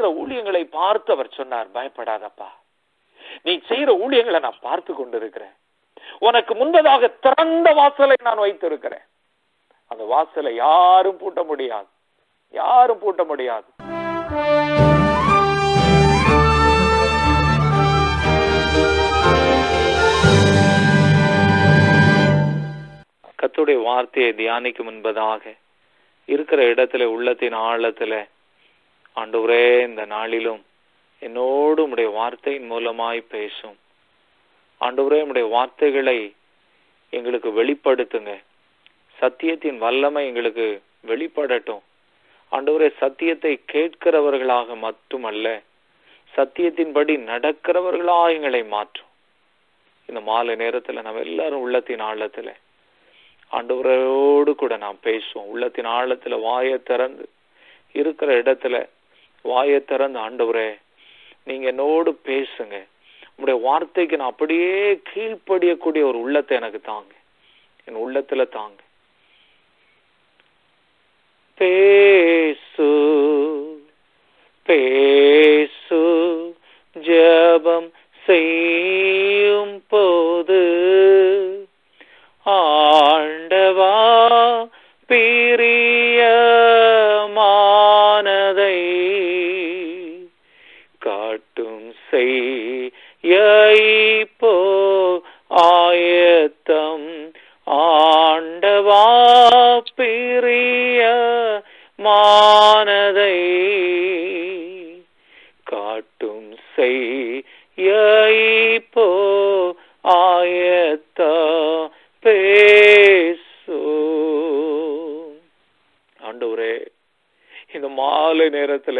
ஊழியங்களை பார்த்து அவர் சொன்னார், பயப்படாதப்பா, நீ செய்யற ஊழியங்களை நான் பார்த்து கொண்டிருக்கிறேன். உனக்கு முன்பதாக திறந்த வாசலை நான் வைத்திருக்கிறேன். அந்த வாசலை யாரும் பூட்ட முடியாது, யாரும் பூட்ட முடியாது. கர்த்தருடைய வார்த்தையை தியானிக்கும் முன்பதாக இருக்கிற இடத்துல, உள்ளத்தின் ஆழத்துல, ஆண்டவரே இந்த நாளிலும் என்னோடு உம்முடைய வார்த்தையின் மூலமாய் பேசும். ஆண்டவரே, உம்முடைய வார்த்தைகளை எங்களுக்கு வெளிப்படுத்துங்க. சத்தியத்தின் வல்லமை எங்களுக்கு வெளிப்படட்டும். ஆண்டவரே, சத்தியத்தை கேட்கிறவர்களாக மட்டுமல்ல, சத்தியத்தின்படி நடக்கிறவர்களாக எங்களை மாற்றும். இந்த மாலை நேரத்துல நம்ம எல்லாரும் உள்ளத்தின் ஆழத்துல ஆண்டவரோடு கூட நாம் பேசுவோம். உள்ளத்தின் ஆழத்துல வாயை திறந்து, இருக்கிற இடத்துல வாயை திறந்து, ஆண்டவரே நீங்க என்னோடு பேசுங்க, உங்களுடைய வார்த்தைக்கு நான் அப்படியே கீழ்ப்படியக்கூடிய ஒரு உள்ளத்தை எனக்கு தாங்க, என் உள்ளத்துல தாங்க. பேசு பேசு ஜெபம் செய்யும் போது, ஆண்டவா பிரியமானதை காட்டும் செய்யோ ஆயத்தம். ஆண்டவா பிரியமானதை காட்டும் செய்யோ ஆயத்த பேசு. ஆண்டவரே, இந்த மாலை நேரத்துல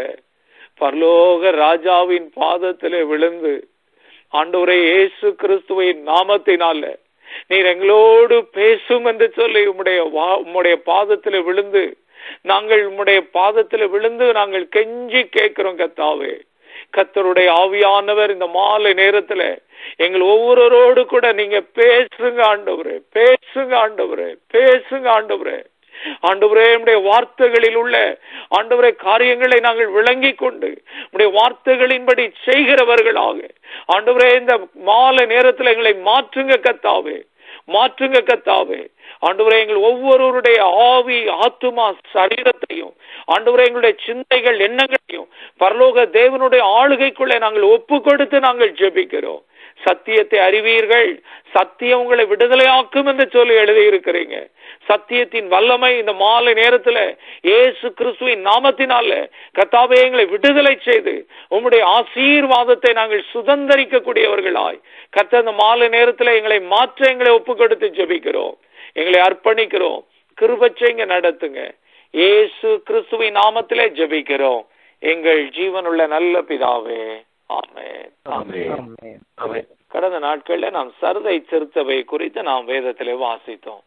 பரலோக ராஜாவின் பாதத்திலே விழுந்து, ஆண்டவரே இயேசு கிறிஸ்துவின் நாமத்தினால நீர் எங்களோடு பேசும் என்று சொல்லி உம்முடைய பாதத்திலே விழுந்து, நாங்கள் உம்முடைய பாதத்திலே விழுந்து நாங்கள் கெஞ்சி கேட்கிறோம். கர்த்தாவே, கர்த்தருடைய ஆவியானவர் இந்த மாலை நேரத்துல எங்கள் ஒவ்வொருவரோடு கூட நீங்க பேசுங்க ஆண்டவரே, பேசுங்க ஆண்டவரே, பேசுங்க ஆண்டவரே. ஆண்டவரே, நம்முடைய வார்த்தைகளில் உள்ள ஆண்டவரே காரியங்களை நாங்கள் விளங்கி கொண்டு நம்முடைய வார்த்தைகளின்படி செய்கிறவர்களாக ஆண்டவரே இந்த மாலை நேரத்தில் எங்களை மாற்றுங்க கர்த்தாவே, மாற்றுங்க கர்த்தாவே. ஆண்டவரே, எங்கள் ஒவ்வொருவருடைய ஆவி, ஆத்துமா, சரீரத்தையும் ஆண்டவரே எங்களுடைய சிந்தைகள், எண்ணங்களையும் பரலோக தேவனுடைய ஆளுகைக்குள்ளே நாங்கள் ஒப்பு கொடுத்து நாங்கள் ஜெபிக்கிறோம். சத்தியத்தை அறிவீர்கள், சத்தியம் உங்களை விடுதலையாக்கும் என்று சொல்லி எழுதியிருக்கிறீங்க. சத்தியத்தின் வல்லமை இந்த மாலை நேரத்துல இயேசு கிறிஸ்துவின் நாமத்தினால கர்த்தாவே எங்களை விடுதலை செய்து உம்முடைய ஆசீர்வாதத்தை நாங்கள் சுதந்தரிக்க கூடியவர்களாய் கர்த்தர் இந்த மாலை நேரத்துல எங்களை மாற்ற எங்களை ஒப்பு கொடுத்து ஜெபிக்கிறோம், எங்களை அர்ப்பணிக்கிறோம். கிருபை செய்யுங்க, நடத்துங்க. இயேசு கிறிஸ்துவின் நாமத்திலே ஜெபிக்கிறோம் எங்கள் ஜீவனுள்ள நல்ல பிதாவே, ஆமென், ஆமென், ஆமென். கடந்த நாட்கள்ல நாம் சர்தை திருச்சபை குறித்து நாம் வேதத்திலே வாசித்தோம்.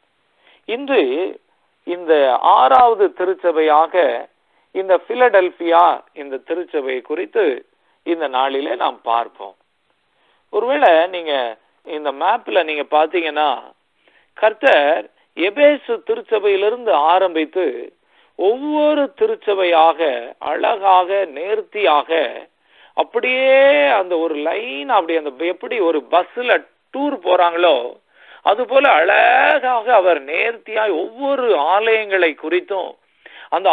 இன்று இந்த 6வது திருச்சபையாக இந்த பிலடெல்பியா இந்த திருச்சபை குறித்து இந்த நாளிலே நாம் பார்ப்போம். ஒருவேளை நீங்க இந்த மேப்ல நீங்க பாத்தீங்கன்னா, கர்த்தர் எபேசு திருச்சபையிலிருந்து ஆரம்பித்து ஒவ்வொரு திருச்சபையாக அழகாக நேர்த்தியாக அப்படியே அந்த ஒரு லைன், அப்படி அந்த எப்படி ஒரு பஸ்ல டூர் போறாங்களோ அது போல அழகாக அவர் நேர்த்தியாய் ஒவ்வொரு ஆலயங்களை குறித்தும், அந்த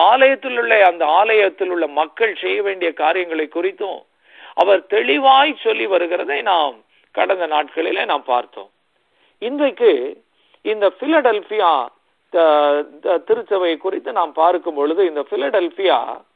ஆலயத்தில் உள்ள மக்கள் செய்ய வேண்டிய காரியங்களை குறித்தும் அவர் தெளிவாய் சொல்லி வருகிறதை நாம் கடந்த நாட்களிலே நாம் பார்த்தோம். இன்றைக்கு இந்த பிலடெல்பியா திருச்சபை குறித்து நாம் பார்க்கும் பொழுது, இந்த பிலடெல்பியா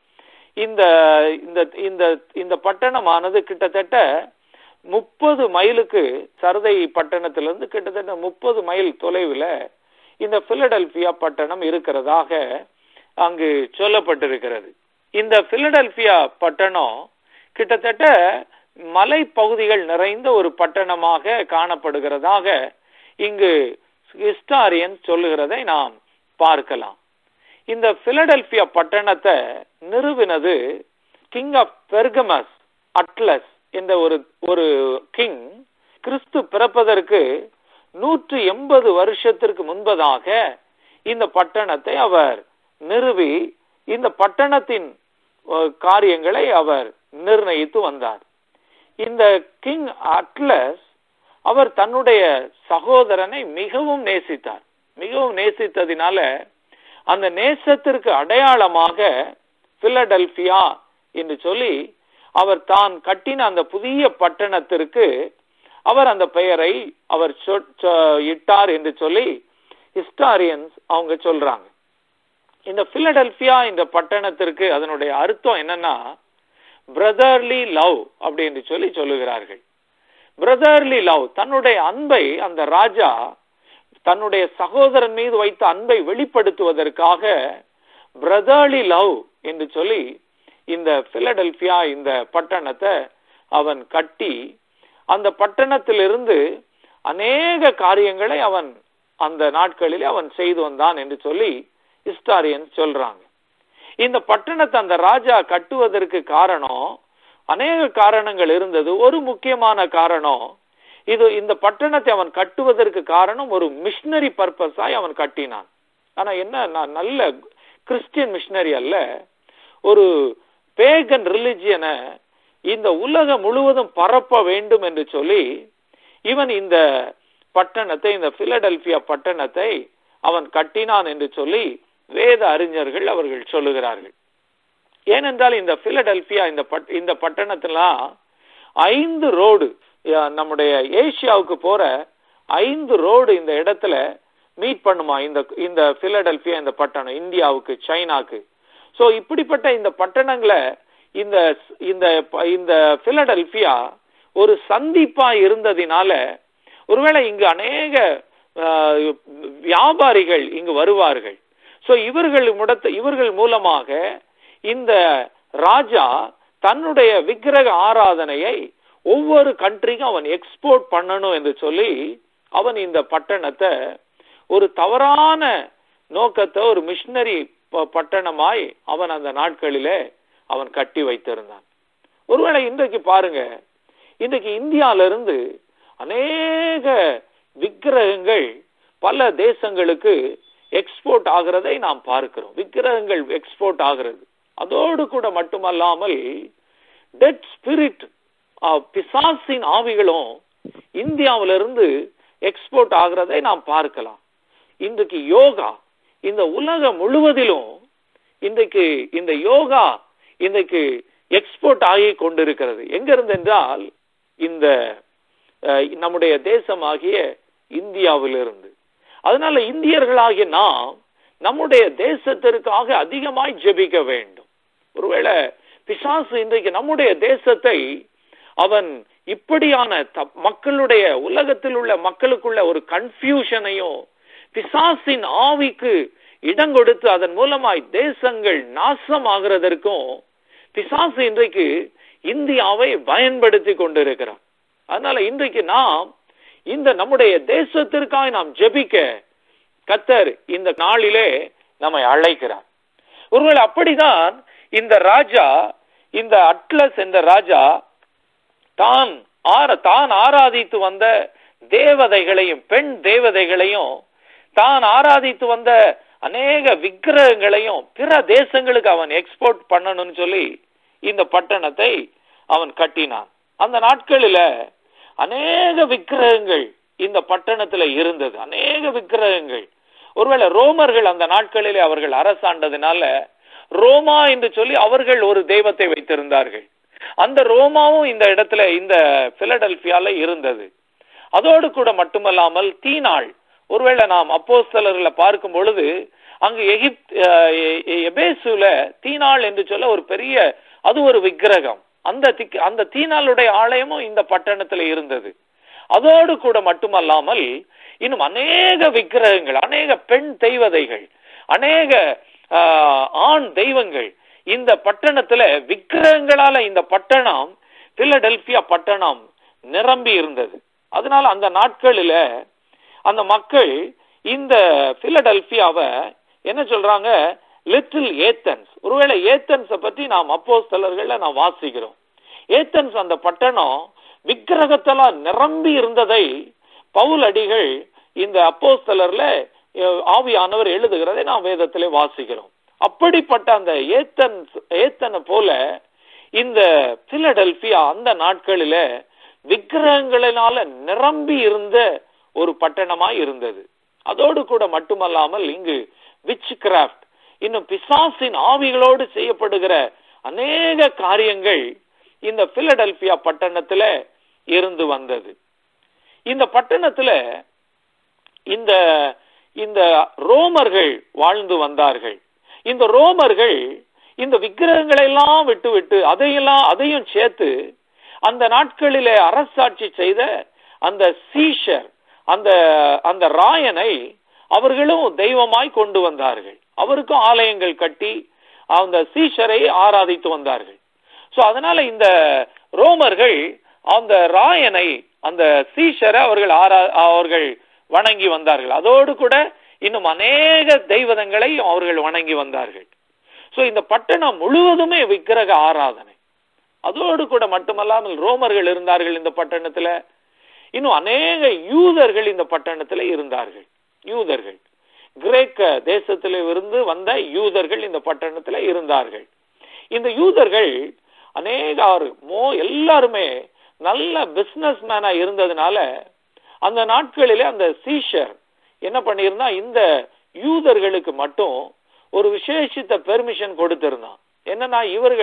இந்த பட்டணமானது கிட்டத்தட்ட 30 மைலுக்கு, சர்தை பட்டணத்திலிருந்து கிட்டத்தட்ட 30 மைல் தொலைவில் இந்த பிலடெல்பியா பட்டணம் இருக்கிறதாக அங்கு சொல்லப்பட்டிருக்கிறது. இந்த பிலடெல்பியா பட்டணம் கிட்டத்தட்ட மலை பகுதிகள் நிறைந்த ஒரு பட்டணமாக காணப்படுகிறதாக இங்கு ஹிஸ்டாரியன் சொல்லுகிறதை நாம் பார்க்கலாம். இந்த பிலடெல்பியா பட்டணத்தை நிறுவினது கிங் ஆஃப் பெர்கமஸ் அட்லஸ் என்ற ஒரு கிங். கிறிஸ்து பிறப்பதற்கு 180 வருஷத்திற்கு முன்பதாக இந்த பட்டணத்தை அவர் நிறுவி, இந்த பட்டணத்தின் காரியங்களை அவர் நிர்ணயித்து வந்தார். இந்த கிங் அட்லஸ் அவர் தன்னுடைய சகோதரனை மிகவும் நேசித்தார். மிகவும் நேசித்ததினால அந்த நேசத்திற்கு அடையாளமாக பிலடெல்பியா என்று சொல்லி அவர் தான் கட்டின அந்த புதிய பட்டணத்திற்கு அவர் அந்த பெயரை அவர் இட்டார் என்று சொல்லி ஹிஸ்டாரியன்ஸ் அவங்க சொல்றாங்க. இந்த பிலடெல்பியா இந்த பட்டணத்திற்கு அதனுடைய அர்த்தம் என்னன்னா பிரதர்லி லவ் அப்படின்னு சொல்லி சொல்லுகிறார்கள். பிரதர்லி லவ், தன்னுடைய அன்பை அந்த ராஜா தன்னுடைய சகோதரன் மீது வைத்த அன்பை வெளிப்படுத்துவதற்காக பிரதர்லி லவ் என்று சொல்லி இந்த பிலடெல்பியா இந்த பட்டணத்தை அவன் கட்டி அந்த பட்டணத்திலிருந்து அநேக காரியங்களை அவன் அந்த நாட்களில் அவன் செய்து வந்தான் என்று சொல்லி ஹிஸ்டாரியன்ஸ் சொல்றாங்க. இந்த பட்டணத்தை அந்த ராஜா கட்டுவதற்கு காரணம் அநேக காரணங்கள் இருந்தது. ஒரு முக்கியமான காரணம் இந்த பட்டணத்தை அவன் கட்டுவதற்கு காரணம் ஒரு மிஷனரி பர்பஸாய் அவன் கட்டினான். ஆனா என்ன, நல்ல கிறிஸ்டியன் மிஷனரி அல்ல, ஒரு பேகன் ரிலிஜியனை இந்த உலகம் முழுவதும் பரப்ப வேண்டும் என்று சொல்லி இவன் இந்த பட்டணத்தை, இந்த பிலடெல்பியா பட்டணத்தை அவன் கட்டினான் என்று சொல்லி வேத அறிஞர்கள் அவர்கள் சொல்லுகிறார்கள். ஏனென்றால் இந்த பிலடெல்பியா இந்த பட்டணத்துல 5 ரோடு, நம்முடைய ஏசியாவுக்கு போற 5 ரோடு இந்த இடத்துல மீட் பண்ணுமா இந்த பிலடெல்பியா இந்த பட்டணம், இந்தியாவுக்கு, சைனாக்கு. சோ இப்படிப்பட்ட இந்த பட்டணங்களை இந்த பிலடெல்பியா ஒரு சந்திப்பா இருந்ததினால ஒருவேளை இங்கு அநேக வியாபாரிகள் இங்கு வருவார்கள். சோ இவர்கள் மூலமாக இந்த ராஜா தன்னுடைய விக்கிரக ஆராதனையை ஒவ்வொரு கண்ட்ரிக்கும் அவன் எக்ஸ்போர்ட் பண்ணணும் என்று சொல்லி அவன் இந்த பட்டணத்தை ஒரு தவறான நோக்கத்தை, ஒரு மிஷனரி பட்டணமாய் அவன் அந்த நாட்களிலே அவன் கட்டி வைத்திருந்தான். ஒருவேளை இன்றைக்கு பாருங்க, இன்றைக்கு இந்தியாவிலிருந்து அநேக விக்கிரகங்கள் பல தேசங்களுக்கு எக்ஸ்போர்ட் ஆகிறதை நாம் பார்க்கிறோம். விக்கிரகங்கள் எக்ஸ்போர்ட் ஆகிறது. அதோடு கூட மட்டுமல்லாமல் டெட் ஸ்பிரிட், பிசாசின் ஆவிகளும் இந்தியாவிலிருந்து எக்ஸ்போர்ட் ஆகிறதை நாம் பார்க்கலாம். இன்றைக்கு யோகா இந்த உலகம் முழுவதிலும் இன்றைக்கு இந்த யோகா இன்றைக்கு எக்ஸ்போர்ட் ஆகி கொண்டிருக்கிறது. எங்கிருந்து என்றால் இந்த நம்முடைய தேசமாகிய இந்தியாவிலிருந்து. அதனால இந்தியர்களாகிய நாம் நம்முடைய தேசத்திற்காக அதிகமாய் ஜெபிக்க வேண்டும். ஒருவேளை பிசாசு இன்றைக்கு நம்முடைய தேசத்தை அவன் இப்படியான மக்களுடைய, உலகத்தில் உள்ள மக்களுக்குள்ள ஒரு கன்ஃபியூஷனையும் பிசாசின் ஆவிக்கு இடம் கொடுத்து அதன் மூலமாய் தேசங்கள் நாசமாகிறதற்கும் பிசாசு இன்றைக்கு இந்தியாவை பயன்படுத்தி கொண்டிருக்கிறான். அதனால இன்றைக்கு நாம் இந்த நம்முடைய தேசத்திற்காக நாம் ஜெபிக்க கர்த்தர் இந்த நாளிலே நம்மை அழைக்கிறார். ஒருவேளை அப்படிதான் இந்த ராஜா, இந்த அட்லஸ் என்ற ராஜா தான் ஆராதித்து வந்த தேவதைகளையும், பெண் தேவதைகளையும், தான் ஆராதித்து வந்த அநேக விக்கிரகங்களையும் பிற தேசங்களுக்கு அவன் எக்ஸ்போர்ட் பண்ணணும்னு சொல்லி இந்த பட்டணத்தை அவன் கட்டினான். அந்த நாட்களில அநேக விக்கிரகங்கள் இந்த பட்டணத்துல இருந்தது, அநேக விக்கிரகங்கள். ஒருவேளை ரோமர்கள் அந்த நாட்களிலே அவர்கள் அரசாண்டதினால ரோமா என்று சொல்லி அவர்கள் ஒரு தெய்வத்தை வைத்திருந்தார்கள். அந்த ரோமாவும் இந்த இடத்துல, இந்த பிலடெல்பியால இருந்தது. அதோடு கூட மட்டுமல்லாமல் தீனாள், ஒருவேளை நாம் அப்போஸ்தலர்களை பார்க்கும் பொழுது அங்கு எபேசுல தீனாள் என்று சொல்ல ஒரு பெரிய, அது ஒரு விக்கிரகம். அந்த தீனாளுடைய ஆலயமும் இந்த பட்டணத்துல இருந்தது. அதோடு கூட மட்டுமல்லாமல் இன்னும் அநேக விக்கிரகங்கள், அநேக பெண் தெய்வதைகள், அநேக ஆண் தெய்வங்கள் இந்த பட்டணத்துல விக்கிரகங்களால இந்த பட்டணம், பிலடெல்பியா பட்டணம் நிரம்பி இருந்தது. அதனால அந்த நாட்களில அந்த மக்கள் இந்த பிலடெல்பியாவை என்ன சொல்றாங்க, லிட்டில் ஏத்தன்ஸ். ஒருவேளை ஏத்தன்ஸ பத்தி நாம் அப்போஸ்தலர்கள்ல நாம் வாசிக்கிறோம். ஏத்தன்ஸ் அந்த பட்டணம் விக்கிரகத்தால நிரம்பி இருந்ததை பவுல் அடிகள் இந்த அப்போஸ்தலர்ல ஆவியானவர் எழுதுகிறதை நாம் வேதத்திலே வாசிக்கிறோம். அப்படிப்பட்ட அந்த ஏத்தனை போல இந்த பிலடெல்பியா அந்த நாட்களில விக்கிரகங்களினால நிரம்பி இருந்த ஒரு பட்டணமாய் இருந்தது. அதோடு கூட மட்டுமல்லாமல் இங்கு விச் கிராஃப்ட், இன்னும் பிசாசின் ஆவிகளோடு செய்யப்படுகிற அநேக காரியங்கள் இந்த பிலடெல்பியா பட்டணத்துல இருந்து வந்தது. இந்த பட்டணத்துல இந்த இந்த ரோமர்கள் வாழ்ந்து வந்தார்கள். இந்த ரோமர்கள் இந்த விக்கிரகங்களை எல்லாம் விட்டு அதையும் சேர்த்து அந்த நாட்களிலே அரசாட்சி செய்த அந்த சீஷர், அந்த ராயனை அவர்களும் தெய்வமாய் கொண்டு வந்தார்கள். அவருக்கும் ஆலயங்கள் கட்டி அந்த சீஷரை ஆராதித்து வந்தார்கள். சோ அதனால இந்த ரோமர்கள் அந்த ராயனை, அந்த சீஷரை அவர்கள் வணங்கி வந்தார்கள். அதோடு கூட இன்னும் அநேக தெய்வங்களை அவர்கள் வணங்கி வந்தார்கள். சோ இந்த பட்டணம் முழுவதுமே விக்கிரக ஆராதனை. அதோடு கூட மட்டுமல்லாமல் ரோமர்கள் இருந்தார்கள் இந்த பட்டணத்துல. இன்னும் அநேக யூதர்கள் இந்த பட்டணத்துல இருந்தார்கள். யூதர்கள், கிரேக்க தேசத்திலிருந்து வந்த யூதர்கள் இந்த பட்டணத்துல இருந்தார்கள். இந்த யூதர்கள் எல்லாருமே நல்ல பிசினஸ் மேனா இருந்ததுனால அந்த நாட்களிலே அந்த சீஷர் என்ன பண்ணிருந்தா, இந்த யூதர்களுக்கு மட்டும் ஒரு விசேஷித்த பெர்மிஷன் கொடுத்திருந்தான். என்னன்னா,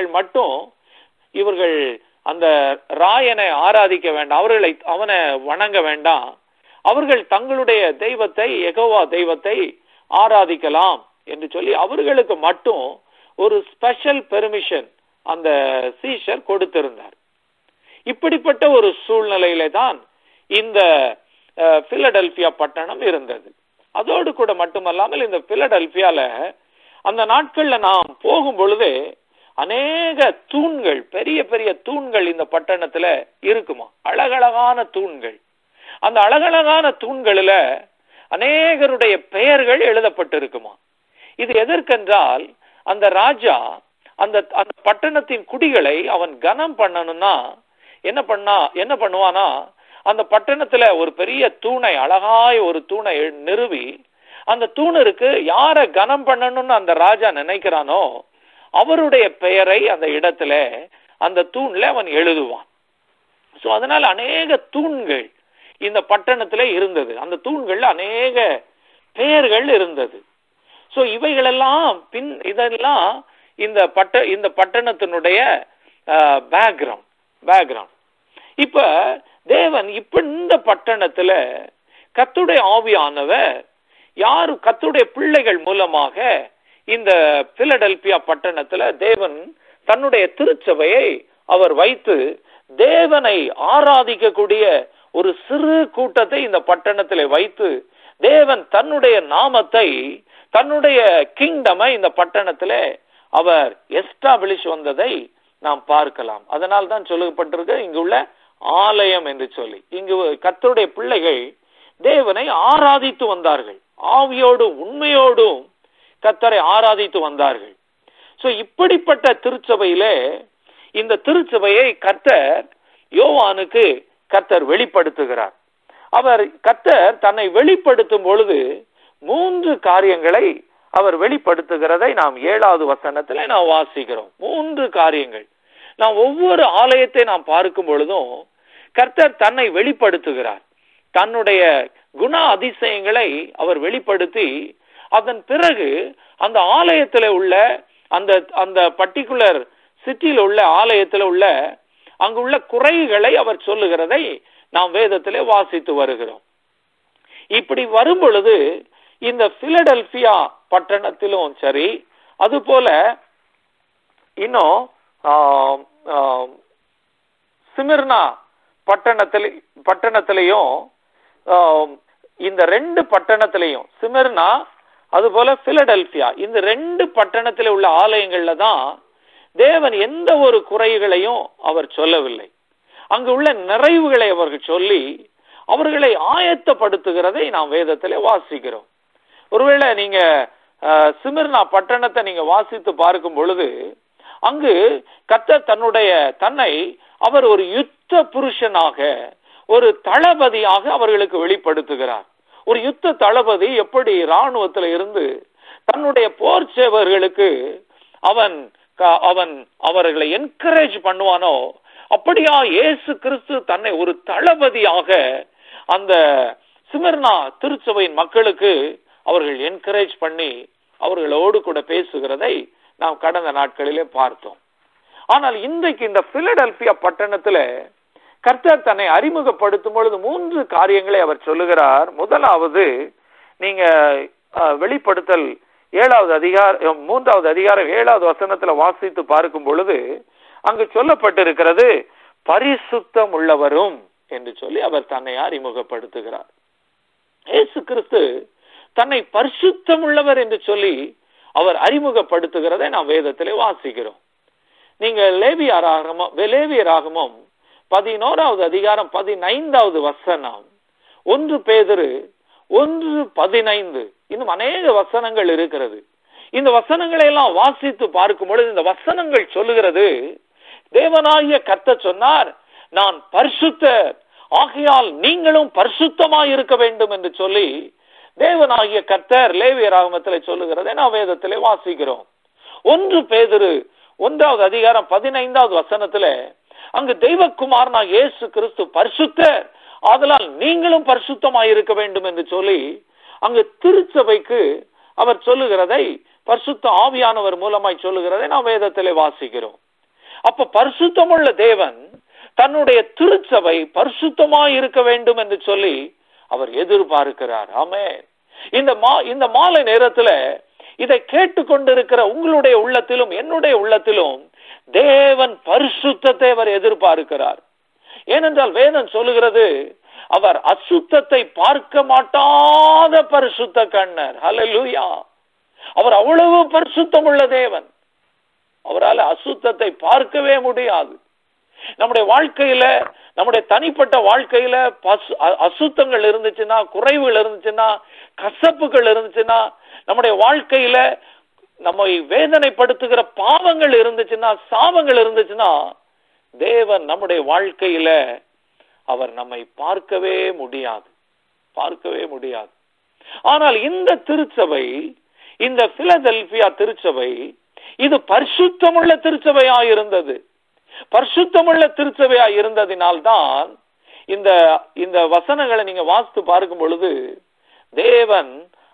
இவர்கள் அந்த ராயனை ஆராதிக்க வேண்டாம், அவனை வணங்க வேண்டாம், அவர்கள் தங்களுடைய தெய்வத்தை, யெகோவா தெய்வத்தை ஆராதிக்கலாம் என்று சொல்லி அவர்களுக்கு மட்டும் ஒரு ஸ்பெஷல் பெர்மிஷன் அந்த சீஷர் கொடுத்திருந்தார். இப்படிப்பட்ட ஒரு சூழ்நிலையில தான் இந்த பிலடெல்பியா பட்டணம் இருந்தது. அதோடு கூட மட்டுமல்லாமல் இந்த பிலடெல்பியால அந்த நாட்கள்ல நாம் போகும் பொழுது அநேக தூண்கள், பெரிய பெரிய தூண்கள் இந்த பட்டணத்துல இருக்குமா, அழகழகான தூண்கள். அந்த அழகழகான தூண்களில அநேகருடைய பெயர்கள் எழுதப்பட்டிருக்குமா. இது எதற்கென்றால், அந்த ராஜா அந்த பட்டணத்தின் குடிகளை அவன் கனம் பண்ணணும்னா என்ன பண்ணுவானா, அந்த பட்டணத்துல ஒரு பெரிய தூணை, அழகாய் ஒரு தூணை நிறுவி அந்த தூணருக்கு யார கனம் பண்ணணும்னு அந்த ராஜா நினைக்கிறானோ அவருடைய பெயரை அந்த இடத்துல அந்த தூண்ல அவன் எழுதுவான். சோ அதனால அநேக தூண்கள் இந்த பட்டணத்துல இருந்தது. அந்த தூண்கள்ல அநேக பெயர்கள் இருந்தது. சோ இவைகளெல்லாம் இதெல்லாம் இந்த பட்டணத்தினுடைய பேக்ரவுண்ட். இப்ப தேவன் இந்த பட்டணத்துல கர்த்தருடைய ஆவியானவர் கர்த்தருடைய பிள்ளைகள் மூலமாக இந்த பிலடெல்பியா பட்டணத்துல தேவன் தன்னுடைய திருச்சபையை அவர் வைத்து தேவனை ஆராதிக்கக்கூடிய ஒரு சிறு கூட்டத்தை இந்த பட்டணத்திலே வைத்து தேவன் தன்னுடைய நாமத்தை, தன்னுடைய கிங்டமை இந்த பட்டணத்திலே அவர் எஸ்டாபிளிஷ் வந்ததை நாம் பார்க்கலாம். அதனால் தான் சொல்லப்பட்டிருக்க இங்குள்ள ஆலயம் என்று சொல்லி. இங்கு கர்த்தருடைய பிள்ளைகள் தேவனை ஆராதித்து வந்தார்கள், ஆவியோடும் உண்மையோடும் கர்த்தரை ஆராதித்து வந்தார்கள். சோ இப்படிப்பட்ட திருச்சபையிலே இந்த திருச்சபையை கர்த்தர் யோவானுக்கு கர்த்தர் வெளிப்படுத்துகிறார். கர்த்தர் தன்னை வெளிப்படுத்தும் பொழுது 3 காரியங்களை அவர் வெளிப்படுத்துகிறதை நாம் 7வது வசனத்துல நாம் வாசிக்கிறோம். 3 காரியங்கள். நாம் ஒவ்வொரு ஆலயத்தை நாம் பார்க்கும் பொழுதும் கர்த்தர் தன்னை வெளிப்படுத்துகிறார். தன்னுடைய குண அதிசயங்களை அவர் வெளிப்படுத்தி அதன் பிறகு அந்த ஆலயத்தில் உள்ள அந்த பர்டிகுலர் சிட்டியில் உள்ள ஆலயத்தில் உள்ள அங்குள்ள குறைகளை அவர் சொல்லுகிறதை நாம் வேதத்திலே வாசித்து வருகிறோம். இப்படி வரும் பொழுது இந்த பிலடெல்பியா பட்டணத்திலும் சரி, அது போல இன்னும் சிமிர்னா பட்டணத்திலையும் இந்த 2 பட்டணத்திலையும், சிமிர்னா அது போல பிலடெல்பியா, இந்த 2 பட்டணத்திலே உள்ள ஆலயங்கள்ல தான் தேவன் எந்த ஒரு குறைகளையும் அவர் சொல்லவில்லை. அங்கு உள்ள நிறைவுகளை அவர்கள் சொல்லி அவர்களை ஆயத்தப்படுத்துகிறதை நாம் வேதத்திலே வாசிக்கிறோம். ஒருவேளை நீங்க சிமிர்னா பட்டணத்தை நீங்க வாசித்து பார்க்கும் பொழுது அங்கு கர்த்தர் தன்னை அவர் ஒரு யுத்த புருஷனாக, ஒரு தளபதியாக அவர்களுக்கு வெளிப்படுத்துகிறார். ஒரு யுத்த தளபதி எப்படி இராணுவத்தில் இருந்து தன்னுடைய போர் சேவர்களுக்கு அவன் அவர்களை என்கரேஜ் பண்ணுவானோ, அப்படியா இயேசு கிறிஸ்து தன்னை ஒரு தளபதியாக அந்த சிமிர்னா திருச்சபையின் மக்களுக்கு அவர்கள் என்கரேஜ் பண்ணி அவர்களோடு கூட பேசுகிறதை நாம் கடந்த நாட்களிலே பார்த்தோம். ஆனால் இன்றைக்கு இந்த பிலடெல்பியா பட்டணத்துல கர்த்தர் தன்னை அறிமுகப்படுத்தும் பொழுது 3 காரியங்களை அவர் சொல்லுகிறார். முதலாவது, நீங்க வெளிப்படுத்தல் 7வது அதிகாரம் 3வது அதிகாரம் 7வது வசனத்துல வாசித்து பார்க்கும் பொழுது அங்கு சொல்லப்பட்டிருக்கிறது, பரிசுத்தம் உள்ளவரும் என்று சொல்லி அவர் தன்னை அறிமுகப்படுத்துகிறார். இயேசு கிறிஸ்து தன்னை பரிசுத்தம் உள்ளவர் என்று சொல்லி அவர் அறிமுகப்படுத்துகிறதை நாம் வேதத்திலே வாசிக்கிறோம். நீங்க லேவியராகமம் 11வது அதிகாரம் 15வது வசனம், 1 பேதுரு 1:15, இன்னும் அநேக வசனங்கள் இருக்கிறது. இந்த வசனங்களை எல்லாம் வாசித்து பார்க்கும் பொழுது இந்த வசனங்கள் சொல்லுகிறது, தேவனாகிய கர்த்தர் சொன்னார், நான் பரிசுத்தர், ஆகையால் நீங்களும் பரிசுத்தமாய் இருக்க வேண்டும் என்று சொல்லி தேவனாகிய கர்த்தர் லேவியராகமத்தில் சொல்லுகிறதை நாம் வேதத்திலே வாசிக்கிறோம். 1 பேதுரு 1வது அதிகாரம் 15வது வசனத்துல அங்கு தெய்வகுமாரனாக இயேசு கிறிஸ்து பரிசுத்தர், ஆதலால் நீங்களும் பரிசுத்தமாய் இருக்க வேண்டும் என்று சொல்லி அங்கு திருச்சபைக்கு அவர் சொல்லுகிறதை, பரிசுத்த ஆவியானவர் மூலமாய் சொல்லுகிறதை நாம் வேதத்திலே வாசிக்கிறோம். அப்ப பரிசுத்தமுள்ள தேவன் தன்னுடைய திருச்சபை பரிசுத்தமாய் இருக்க வேண்டும் என்று சொல்லி அவர் எதிர்பார்க்கிறார். ஆமென். இந்த மாலை நேரத்துல இதை கேட்டுக்கொண்டிருக்கிற உங்களுடைய உள்ளத்திலும் என்னுடைய உள்ளத்திலும் தேவன் பரிசுத்தத்தை அவர் எதிர்பார்க்கிறார். ஏனென்றால் வேதம் சொல்லுகிறது, அவர் அசுத்தத்தை பார்க்க மாட்டாத பரிசுத்த கண்ணர். ஹல்லேலூயா. அவர் அவ்வளவு பரிசுத்தம் உள்ள தேவன். அவரால் அசுத்தத்தை பார்க்கவே முடியாது. நம்முடைய வாழ்க்கையில, நம்முடைய தனிப்பட்ட வாழ்க்கையில அசுத்தங்கள் இருந்துச்சுன்னா, குறைவுகள் இருந்துச்சுன்னா, கசப்புகள் இருந்துச்சுன்னா, நம்முடைய வாழ்க்கையில நம்மை வேதனைப்படுத்துகிற பாவங்கள் இருந்துச்சுன்னா, சாபங்கள் இருந்துச்சுன்னா, தேவன் நம்முடைய வாழ்க்கையில அவர் நம்மை பார்க்கவே முடியாது. ஆனால் இந்த திருச்சபை, இந்த பிலடெல்பியா திருச்சபை, இது பரிசுத்தமுள்ள திருச்சபையாய் இருந்தது. பரிசுத்தமுள்ள திருச்சபையாய் இருந்ததினால்தான் இந்த வசனங்களை நீங்க வாசித்து பார்க்கும் பொழுது தேவன்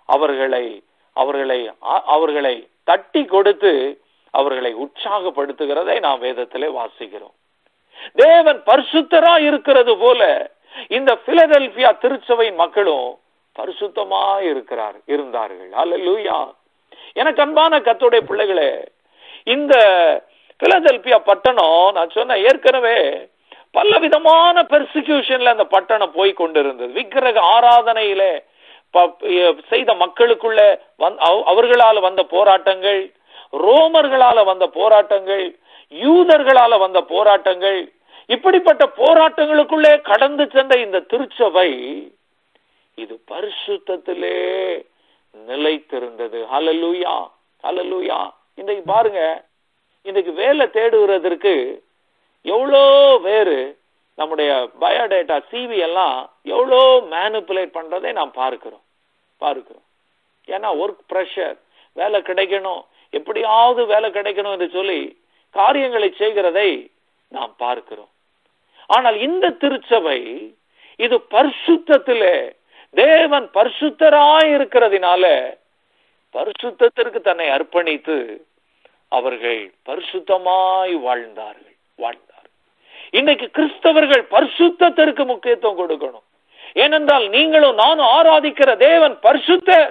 அவர்களை தட்டி கொடுத்து அவர்களை உற்சாகப்படுத்துகிறதை நாம் வேதத்திலே வாசிக்கிறோம். தேவன் பரிசுத்தராய் இருக்கிறது போல இந்த பிலடெல்பியா திருச்சபையின் மக்களும் பரிசுத்தமாய் இருந்தார்கள். அல்லேலூயா. எனக்கு அன்பான கர்த்தருடைய பிள்ளைகளே, இந்த பிலடெல்பியா பட்டணம், நான் சொன்ன ஏற்கனவே பல விதமான பெர்சிக்யூஷன்ல அந்த பட்டணம் போய் கொண்டிருந்தது. விக்கிரக ஆராதனையிலே செய்த மக்களுக்குள்ள அவர்களால் வந்த போராட்டங்கள், ரோமர்களால வந்த போராட்டங்கள், யூதர்களால வந்த போராட்டங்கள், இப்படிப்பட்ட போராட்டங்களுக்குள்ளே கடந்து சென்ற இந்த திருச்சபை இது பரிசுத்தத்திலே நிலைத்திருந்தது. ஹல்லேலூயா, ஹல்லேலூயா. இன்றைக்கு பாருங்க, இன்றைக்கு வேலை தேடுகிறதற்கு எவ்வளோ பேரு நம்முடைய பயோடேட்டா CV எல்லாம் எவ்வளோ மேனிப்புலேட் பண்றதை நாம் பார்க்கிறோம். ஏன்னா ஒர்க் ப்ரெஷர், வேலை கிடைக்கணும், எப்படியாவது வேலை கிடைக்கணும் என்று சொல்லி காரியங்களை செய்கிறதை நாம் பார்க்கிறோம். ஆனால் இந்த திருச்சபை இது பரிசுத்தத்திலே, தேவன் பரிசுத்தராய் இருக்கிறதுனால பரிசுத்தத்திற்கு தன்னை அர்ப்பணித்து அவர்கள் பரிசுத்தமாய் வாழ்ந்தார்கள். இன்னைக்கு கிறிஸ்தவர்கள் பரிசுத்தத்திற்கு முக்கியத்துவம் கொடுக்கணும். ஏனென்றால் நீங்களும் நானும் ஆராதிக்கிற தேவன் பரிசுத்தர்.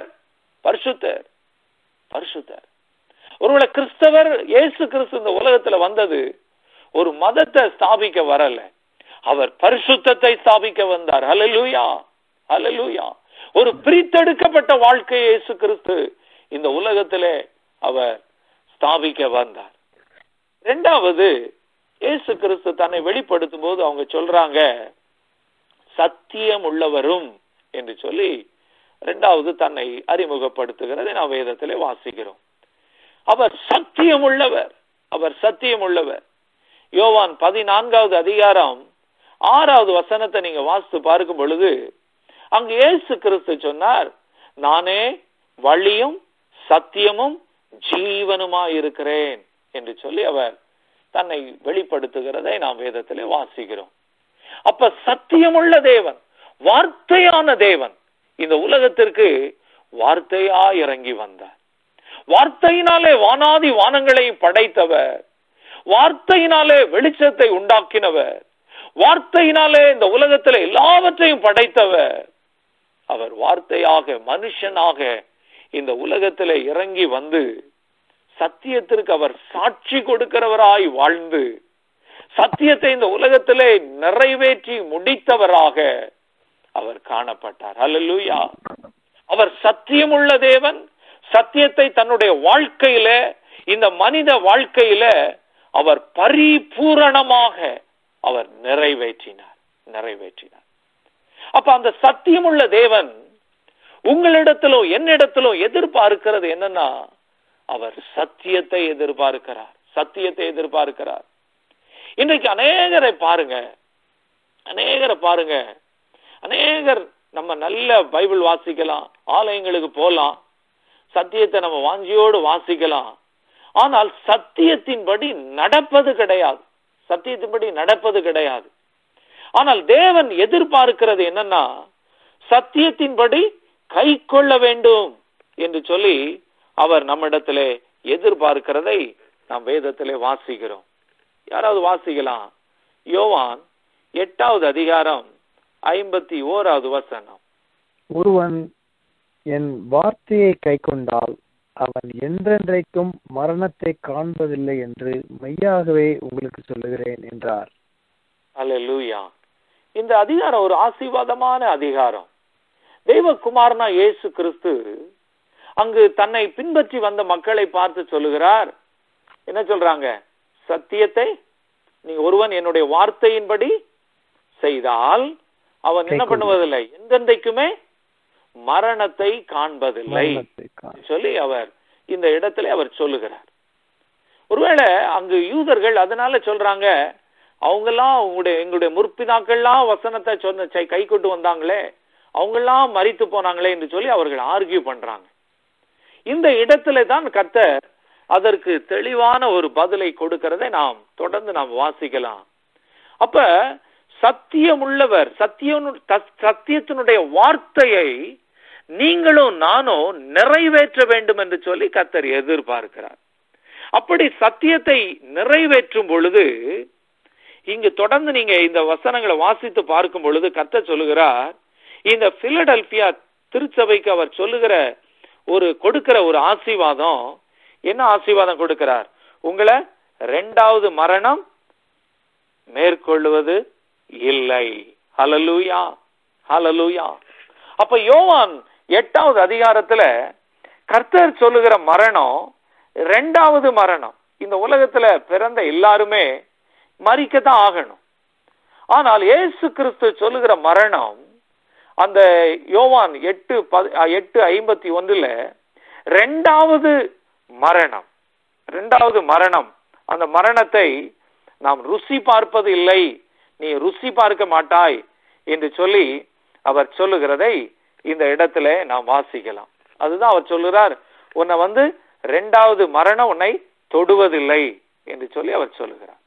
ஒருவேளை கிறிஸ்தவர், இயேசு கிறிஸ்து இந்த உலகத்துல வந்தது ஒரு மதத்தை ஸ்தாபிக்க வரல, அவர் பரிசுத்தத்தை ஸ்தாபிக்க வந்தார். ஹல்லேலூயா, ஹல்லேலூயா. ஒரு பிரித்தெடுக்கப்பட்ட வாழ்க்கையை இயேசு கிறிஸ்து இந்த உலகத்திலே அவர் ஸ்தாபிக்க வந்தார். இரண்டாவது, இயேசு கிறிஸ்து தன்னை வெளிப்படுத்தும் போது அவங்க சொல்றாங்க சத்தியம் உள்ளவரும் என்று சொல்லி இரண்டாவது தன்னை அறிமுகப்படுத்துகிறதை நாம் வேதத்திலே வாசிக்கிறோம். அவர் சத்தியம் உள்ளவர், அவர் சத்தியம் உள்ளவர். யோவான் 14வது அதிகாரம் 6வது வசனத்தை நீங்க வாசித்து பார்க்கும் பொழுது அங்கு இயேசு கிறிஸ்து சொன்னார், நானே வழியும் சத்தியமும் ஜீவனுமாயிருக்கிறேன் என்று சொல்லி அவர் தன்னை வெளிப்படுத்துகிறதை நாம் வேதத்திலே வாசிக்கிறோம். அப்ப சத்தியமுள்ள தேவன், வார்த்தையான தேவன் இந்த உலகத்திற்கு வார்த்தையா இறங்கி வந்தார். வார்த்தையினாலே வானாதி வானங்களையும் படைத்தவர், வார்த்தையினாலே வெளிச்சத்தை உண்டாக்கினவர், வார்த்தையினாலே இந்த உலகத்தில் எல்லாவற்றையும் படைத்தவர். அவர் வார்த்தையாக மனுஷனாக இந்த உலகத்தில் இறங்கி வந்து சத்தியத்திற்கு அவர் சாட்சி கொடுக்கிறவராய் வாழ்ந்து சத்தியத்தை இந்த உலகத்திலே நிறைவேற்றி முடித்தவராக அவர் காணப்பட்டார். அல்லேலூயா. அவர் சத்தியமுள்ள தேவன். சத்தியத்தை தன்னுடைய வாழ்க்கையில, இந்த மனித வாழ்க்கையில அவர் பரிபூரணமாக அவர் நிறைவேற்றினார். அப்ப அந்த சத்தியமுள்ள தேவன் உங்களிடத்திலும் என்னிடத்திலும் எதிர்பார்க்கிறது என்னன்னா, அவர் சத்தியத்தை எதிர்பார்க்கிறார். இன்றைக்கு அநேகரை பாருங்க, அநேகர் நம்ம நல்ல பைபிள் வாசிக்கலாம், ஆலயங்களுக்கு போலாம், சத்தியத்தை நம்ம வாஞ்சியோடு வாசிக்கலாம். ஆனால் சத்தியத்தின்படி நடப்பது கிடையாது. ஆனால் தேவன் எதிர்பார்க்கிறது என்னன்னா, சத்தியத்தின்படி கை கொள்ள வேண்டும் என்று சொல்லி அவர் நம்மிடத்திலே எதிர்பார்க்கிறதை நாம் வேதத்திலே வாசிக்கிறோம். யாராவது வாசிக்கலாம். யோவான் 8வது அதிகாரம் 51வது வசனம். ஒருவன் என் வார்த்தையை கை கொண்டால் அவன் என்றென்றைக்கும் மரணத்தை காண்பதில்லை என்று மெய்யாகவே உங்களுக்கு சொல்லுகிறேன் என்றார். அல்லேலூயா. இந்த அதிகாரம் ஒரு ஆசீர்வாதமான அதிகாரம். தெய்வகுமாரனா இயேசு கிறிஸ்து அங்கு தன்னை பின்பற்றி வந்த மக்களை பார்த்து சொல்லுகிறார். என்ன சொல்றாங்க? சத்தியத்தை நீங்க ஒருவன் என்னுடைய வார்த்தையின்படி செய்தால் அவன் என்ன பண்ணுவதில்லை, எந்தெந்தைக்குமே மரணத்தை காண்பதில்லை சொல்லி அவர் இந்த இடத்துல அவர் சொல்லுகிறார். ஒருவேளை அங்கு யூதர்கள் அதனால சொல்றாங்க, அவங்கெல்லாம் எங்களுடைய முற்பிதாக்கள்லாம் வசனத்தை சொன்ன கை கொண்டு வந்தாங்களே, அவங்கெல்லாம் மரித்து போனாங்களே என்று சொல்லி அவர்கள் ஆர்கியூ பண்றாங்க. இந்த இடத்துல தான் கர்த்தர் அதற்கு தெளிவான ஒரு பதிலை கொடுக்கிறதை நாம் தொடர்ந்து வாசிக்கலாம். அப்ப சத்தியமுள்ளவர், சத்தியத்தினுடைய வார்த்தையை நீங்களும் நானும் நிறைவேற்ற வேண்டும் என்று சொல்லி கர்த்தர் எதிர்பார்க்கிறார். அப்படி சத்தியத்தை நிறைவேற்றும் பொழுது இங்கு தொடர்ந்து நீங்க இந்த வசனங்களை வாசித்து பார்க்கும் பொழுது கர்த்தர் சொல்லுகிறார், இந்த பிலடெல்பியா திருச்சபைக்கு அவர் சொல்லுகிற கொடுக்கிற ஒரு ஆசீர்வாதம். என்ன ஆசீர்வாதம் கொடுக்கிறார்? உங்களை 2வது மரணம் மேற்கொள்வது இல்லை. ஹல்லேலூயா, ஹல்லேலூயா. அப்ப யோவான் 8வது அதிகாரத்துல கர்த்தர் சொல்லுகிற மரணம் 2வது மரணம். இந்த உலகத்துல பிறந்த எல்லாருமே மரிக்கத்தான் ஆகணும். ஆனால் இயேசு கிறிஸ்து சொல்லுகிற மரணம் அந்த யோவான் 8:51 2வது மரணம். அந்த மரணத்தை நாம் ருசி பார்ப்பது இல்லை, நீ ருசி பார்க்க மாட்டாய் என்று சொல்லி அவர் சொல்லுகிறதை இந்த இடத்துல நாம் வாசிக்கலாம். அதுதான் அவர் சொல்லுகிறார், உன்னை 2வது மரணம் உன்னை தொடுவதில்லை என்று சொல்லி அவர் சொல்லுகிறார்.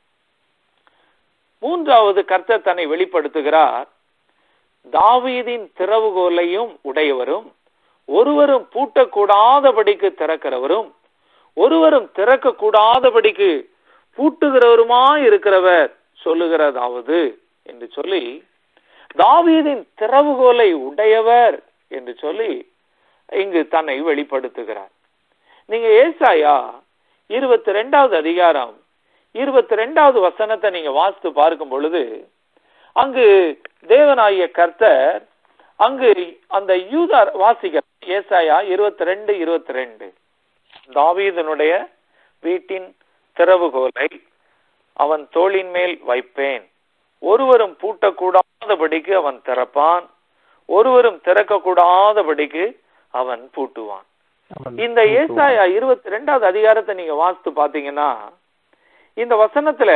3வது கர்த்தர் தன்னை வெளிப்படுத்துகிறார். தாவீதின் திறவுகோலையும் உடையவரும், ஒருவரும் பூட்டக்கூடாதபடிக்கு திறக்கிறவரும், ஒருவரும் திறக்க கூடாதபடிக்கு பூட்டுகிறவருமாய் இருக்கிறவர் சொல்லுகிறதாவது என்று சொல்லி, தாவீதின் திறவுகோலை உடையவர் என்று சொல்லி இங்கு தன்னை வெளிப்படுத்துகிறார். நீங்க ஏசாயா 22வது அதிகாரம் 22வது வசனத்தை நீங்க வாசித்து பார்க்கும் பொழுது அங்கு தேவனாகிய கர்த்தர் அங்கு அந்த யூதர் வாசிக்க ஏசாயா 22:22 தாவீதனுடைய வீட்டின் திறவுகோலை அவன் தோளின் மேல் வைப்பேன், ஒருவரும் பூட்டக்கூடாதபடிக்கு அவன் திறப்பான், ஒருவரும் திறக்க கூடாதபடிக்கு அவன் பூட்டுவான். இந்த ஏசாயா 22வது அதிகாரத்தை நீங்க வாசித்து பாத்தீங்கன்னா இந்த வசனத்துல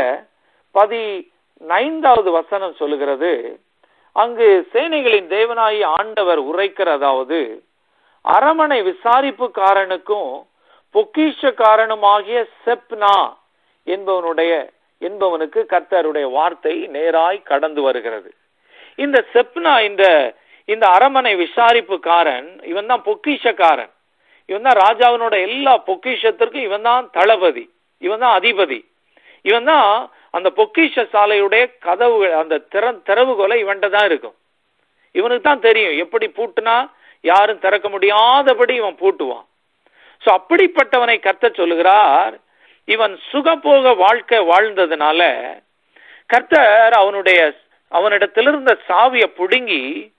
15வது வசனம் சொல்லுகிறது, அங்கு சேனைகளின் தேவனாகி ஆண்டவர் உரைக்கிறதாவது, அரமனை விசாரிப்புக்காரனுக்கும் பொக்கிஷக்காரனுமாகிய செப்னா என்பவனுக்கு கர்த்தருடைய வார்த்தை நேராய் கடந்து வருகிறது. இந்த செப்னா இந்த அரமனை விசாரிப்புக்காரன், இவன் தான் பொக்கிஷக்காரன். இவன் தான் ராஜாவினோட எல்லா பொக்கிஷத்திற்கும் இவன் தான் தளபதி, இவன் தான் அதிபதி. இவன் தான் அந்த பொக்கிஷ சாலையுடைய கதவுகள், அந்த திறவுகோலை இவன்கிட்ட தான் இருக்கும். இவனுக்கு தான் தெரியும் எப்படி பூட்டுனா யாரும் திறக்க முடியாதபடி இவன் பூட்டுவான். சோ அப்படிப்பட்டவனை கர்த்தர் சொல்லுகிறார், இவன் சுகபோக வாழ்க்கை வாழ்ந்ததுனால கர்த்தர் அவனிடத்திலிருந்த சாவியை புடுங்கி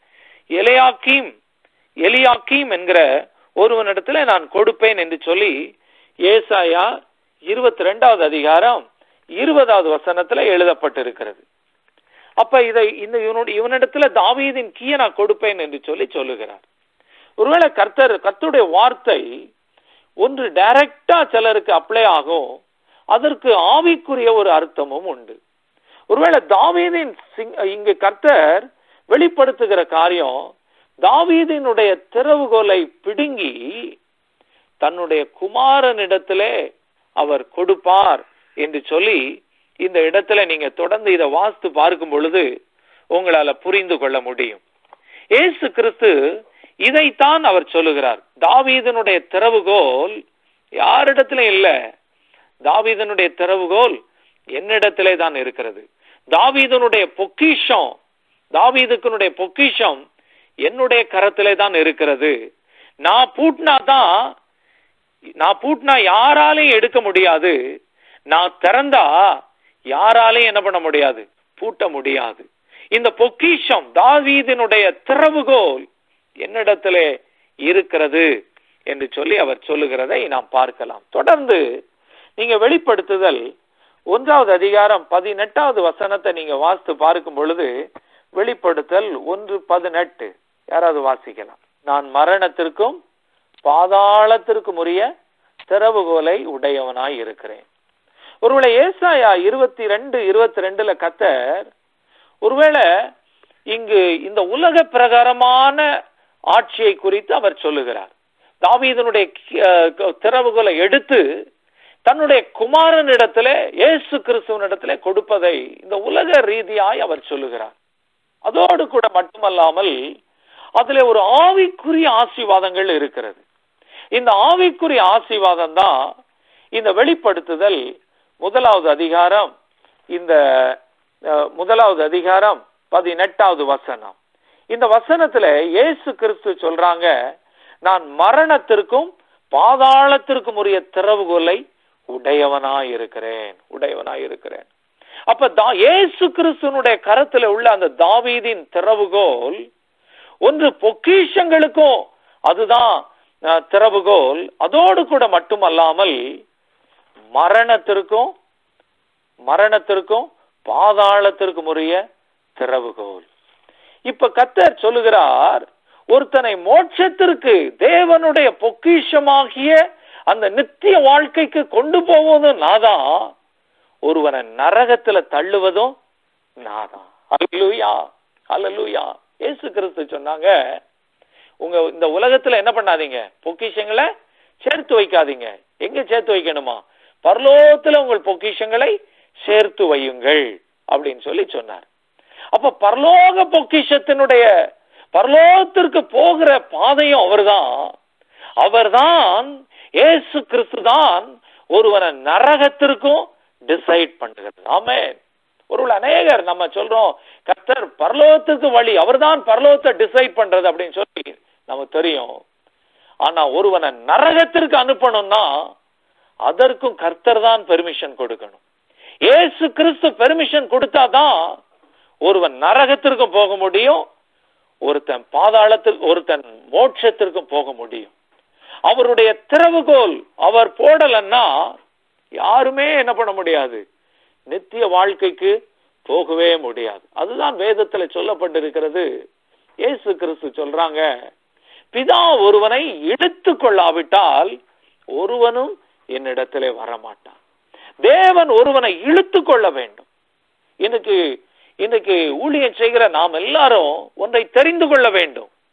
எலியாக்கீம் என்கிற ஒருவனிடத்துல நான் கொடுப்பேன் என்று சொல்லி ஏசாயா 22வது அதிகாரம் 20வது வசனத்துல எழுதப்பட்டிருக்கிறது. அப்ப இவனிடத்துல தாவீதின் கீயை நான் கொடுப்பேன் என்று சொல்லுகிறார். ஒருவேளை கர்த்தருடைய வார்த்தை ஒன்று டைரக்டா சிலருக்கு அப்ளை ஆகும், அதற்கு ஆவிக்குரிய ஒரு அர்த்தமும் உண்டு. ஒருவேளை தாவீதின் இங்கு கர்த்தர் வெளிப்படுத்துகிற காரியம், தாவீதினுடைய திறவுகோலை பிடுங்கி தன்னுடைய குமாரனிடத்திலே அவர் கொடுப்பார் என்று சொல்லி இந்த இடத்துல நீங்க தொடர்ந்து இதை வாசித்து பார்க்கும் பொழுது உங்களால புரிந்து கொள்ள முடியும். இயேசு கிறிஸ்து இதைத்தான் அவர் சொல்லுகிறார். தாவீதனுடைய திறவுகோல் யாரிடத்துல இல்ல, தாவீதனுடைய திறவுகோல் என்னிடத்திலே தான் இருக்கிறது. தாவீதனுடைய பொக்கிஷம் என்னுடைய கரத்திலே தான் இருக்கிறது. நான் பூட்டினா யாராலையும் எடுக்க முடியாது, நான் திறந்தா யாராலையும் என்ன பண்ண முடியாது, பூட்ட முடியாது. இந்த பொக்கிஷம் தாவீதினுடைய திறவுகோல் என்னிடத்திலே இருக்கிறது என்று சொல்லி அவர் சொல்லுகிறதை நாம் பார்க்கலாம். தொடர்ந்து நீங்க வெளிப்படுத்துதல் 1வது அதிகாரம் 18வது வசனத்தை நீங்க வாசித்து பார்க்கும் பொழுது, வெளிப்படுத்தல் 1:18 யாராவது வாசிக்கலாம். நான் மரணத்திற்கும் பாதாளத்திற்கும் உரிய திறவுகோலை உடையவனாய் இருக்கிறேன். ஒருவேளை ஏசாயா 22:22 கர்த்தர் ஒருவேளை இங்கு இந்த உலக பிரகாரமான ஆட்சியை குறித்து அவர் சொல்லுகிறார். தாவீதனுடைய திறவுகோலை எடுத்து தன்னுடைய குமாரனிடத்திலே, இயேசு கிறிஸ்துவனிடத்திலே கொடுப்பதை இந்த உலக ரீதியாய் அவர் சொல்லுகிறார். அதோடு கூட மட்டுமல்லாமல் அதிலே ஒரு ஆவிக்குரிய ஆசீர்வாதங்கள் இருக்கிறது. இந்த ஆவிக்குரிய ஆசீர்வாதம் தான் இந்த வெளிப்படுத்துதல் 1வது அதிகாரம் 18வது வசனம். இந்த வசனத்துல இயேசு கிறிஸ்து சொல்றாங்க, நான் மரணத்திற்கும் பாதாளத்திற்கும் உரிய திறவுகோலை உடையவனாய் இருக்கிறேன். அப்ப இயேசு கிறிஸ்துனுடைய கரத்துல உள்ள அந்த தாவீதின் திறவுகோல் ஒன்று பொக்கிஷங்களுக்கும் அதுதான் திறவுகோல், அதோடு கூட மட்டுமல்லாமல் மரணத்திற்கும் பாதாளத்திற்கும் உரிய திறவுகோல். இப்ப கர்த்தர் சொல்லுகிறார், ஒருத்தனை மோட்சத்திற்கு தேவனுடைய பொக்கிஷமாகிய அந்த நித்திய வாழ்க்கைக்கு கொண்டு போவதும் நாதான், ஒருவனை நரகத்துல தள்ளுவதும் நாதான். அல்லேலூயா, அல்லேலூயா. இயேசு கிறிஸ்து சொன்னாங்க, உங்க இந்த உலகத்துல என்ன பண்ணாதீங்க, பொக்கிஷங்களை சேர்த்து வைக்காதீங்க. எங்க சேர்த்து வைக்கணுமா? பரலோகத்துல உங்கள் பொக்கிஷங்களை சேர்த்து வையுங்கள் அப்படின்னு சொல்லி சொன்னார். அப்ப பரலோக பொக்கிஷத்தினுடைய பரலோகத்திற்கு போகிற பாதையும் அவர்தான் இயேசு கிறிஸ்து தான் ஒருவனை நரகத்திற்கும் டிசைட் பண்ணுகிறது. ஆமென். ஒருவேளை அநேகர் நம்ம சொல்றோம், கர்த்தர் பரலோகத்துக்கு வழி, அவர்தான் பரலோகத்தை டிசைட் பண்றது அப்படின்னு சொல்லி நமக்கு தெரியும். ஆனா ஒருவனை நரகத்திற்கு அனுப்பணும்னா அதற்கும் கர்த்தர் தான் பெர்மிஷன் கொடுக்கணும். இயேசு கிறிஸ்து பெர்மிஷன் கொடுத்தாதான் ஒருவன் நரகத்திற்கும் போக முடியும், ஒருத்தன் ஒருத்தன் மோட்சத்திற்கும் போக முடியும். அவருடைய திறவுகோல் அவர் போடலன்னா யாருமே என்ன பண்ண முடியாது, நித்திய வாழ்க்கைக்கு போகவே முடியாது. அதுதான் வேதத்துல சொல்லப்பட்டிருக்கிறது. இயேசு கிறிஸ்து சொல்றாங்க, பிதா ஒருவனை இழுத்து கொள்ளாவிட்டால் ஒருவனும் என்னிடத்திலே வரமாட்டான். தேவன் ஒருவனை இழுத்து கொள்ள வேண்டும். இன்னைக்கு ஊழியம் செய்கிற நாம் எல்லாரும் ஒன்றை தெரிந்து கொள்ள வேண்டும்.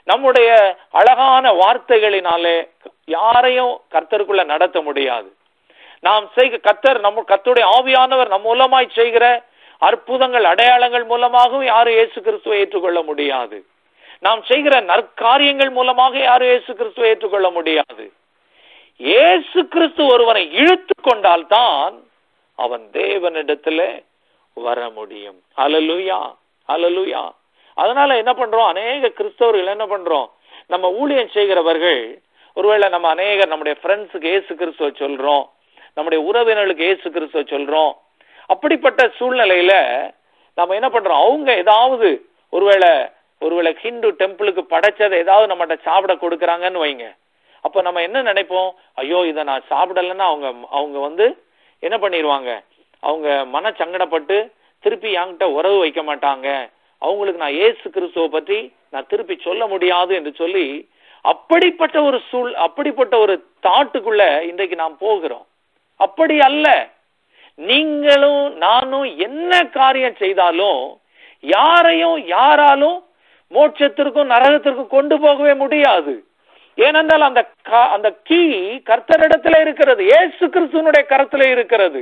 நம்முடைய அழகான வார்த்தைகளினாலே யாரையும் கர்த்தருக்குள்ள நடத்த முடியாது. நாம் கர்த்தருடைய ஆவியானவர் நம் மூலமாய் செய்கிற அற்புதங்கள் அடையாளங்கள் மூலமாகவும் யாரும் இயேசு கிறிஸ்துவை ஏற்றுக்கொள்ள முடியாது. நாம் செய்கிற நற்காரியங்கள் மூலமாக யாரும் இயேசு கிறிஸ்துவை ஏற்றுக்கொள்ள முடியாது. இயேசு கிறிஸ்து ஒருவனை இழுத்து கொண்டால்தான் அவன் தேவனிடத்திலே வர முடியும். ஹல்லேலூயா, ஹல்லேலூயா. அதனால என்ன பண்றோம், அநேக கிறிஸ்தவர்கள் என்ன பண்றோம், நம்ம ஊழியம் செய்கிறவர்கள் ஒருவேளை நம்ம நம்முடைய ஃப்ரெண்ட்ஸுக்கு இயேசு கிறிஸ்துவை சொல்றோம், நம்முடைய உறவினர்களுக்கு இயேசு கிறிஸ்துவை சொல்றோம். அப்படிப்பட்ட சூழ்நிலையில நம்ம என்ன பண்றோம், அவங்க ஏதாவது ஒருவேளை ஹிந்து டெம்பிளுக்கு படைச்சதை ஏதாவது நம்மகிட்ட சாப்பிட கொடுக்குறாங்கன்னு வைங்க. அப்ப நம்ம என்ன நினைப்போம், ஐயோ இதை நான் சாப்பிடலன்னா அவங்க என்ன பண்ணிடுவாங்க, அவங்க மன சங்கடப்பட்டு திருப்பி என்கிட்ட உறவு வைக்க மாட்டாங்க, அவங்களுக்கு நான் இயேசு கிறிஸ்துவை பற்றி நான் திருப்பி சொல்ல முடியாது என்று சொல்லி அப்படிப்பட்ட ஒரு தாட்டுக்குள்ள இன்றைக்கு நாம் போகிறோம். அப்படி அல்ல. நீங்களும் நானும் என்ன காரியம் செய்தாலும் யாராலும் மோட்சத்திற்கும் நரகத்திற்கும் கொண்டு போகவே முடியாது. ஏனென்றால் அந்த கீ கர்த்தரிடத்துல இருக்கிறது, இயேசு கிறிஸ்துவனுடைய கரத்துல இருக்கிறது.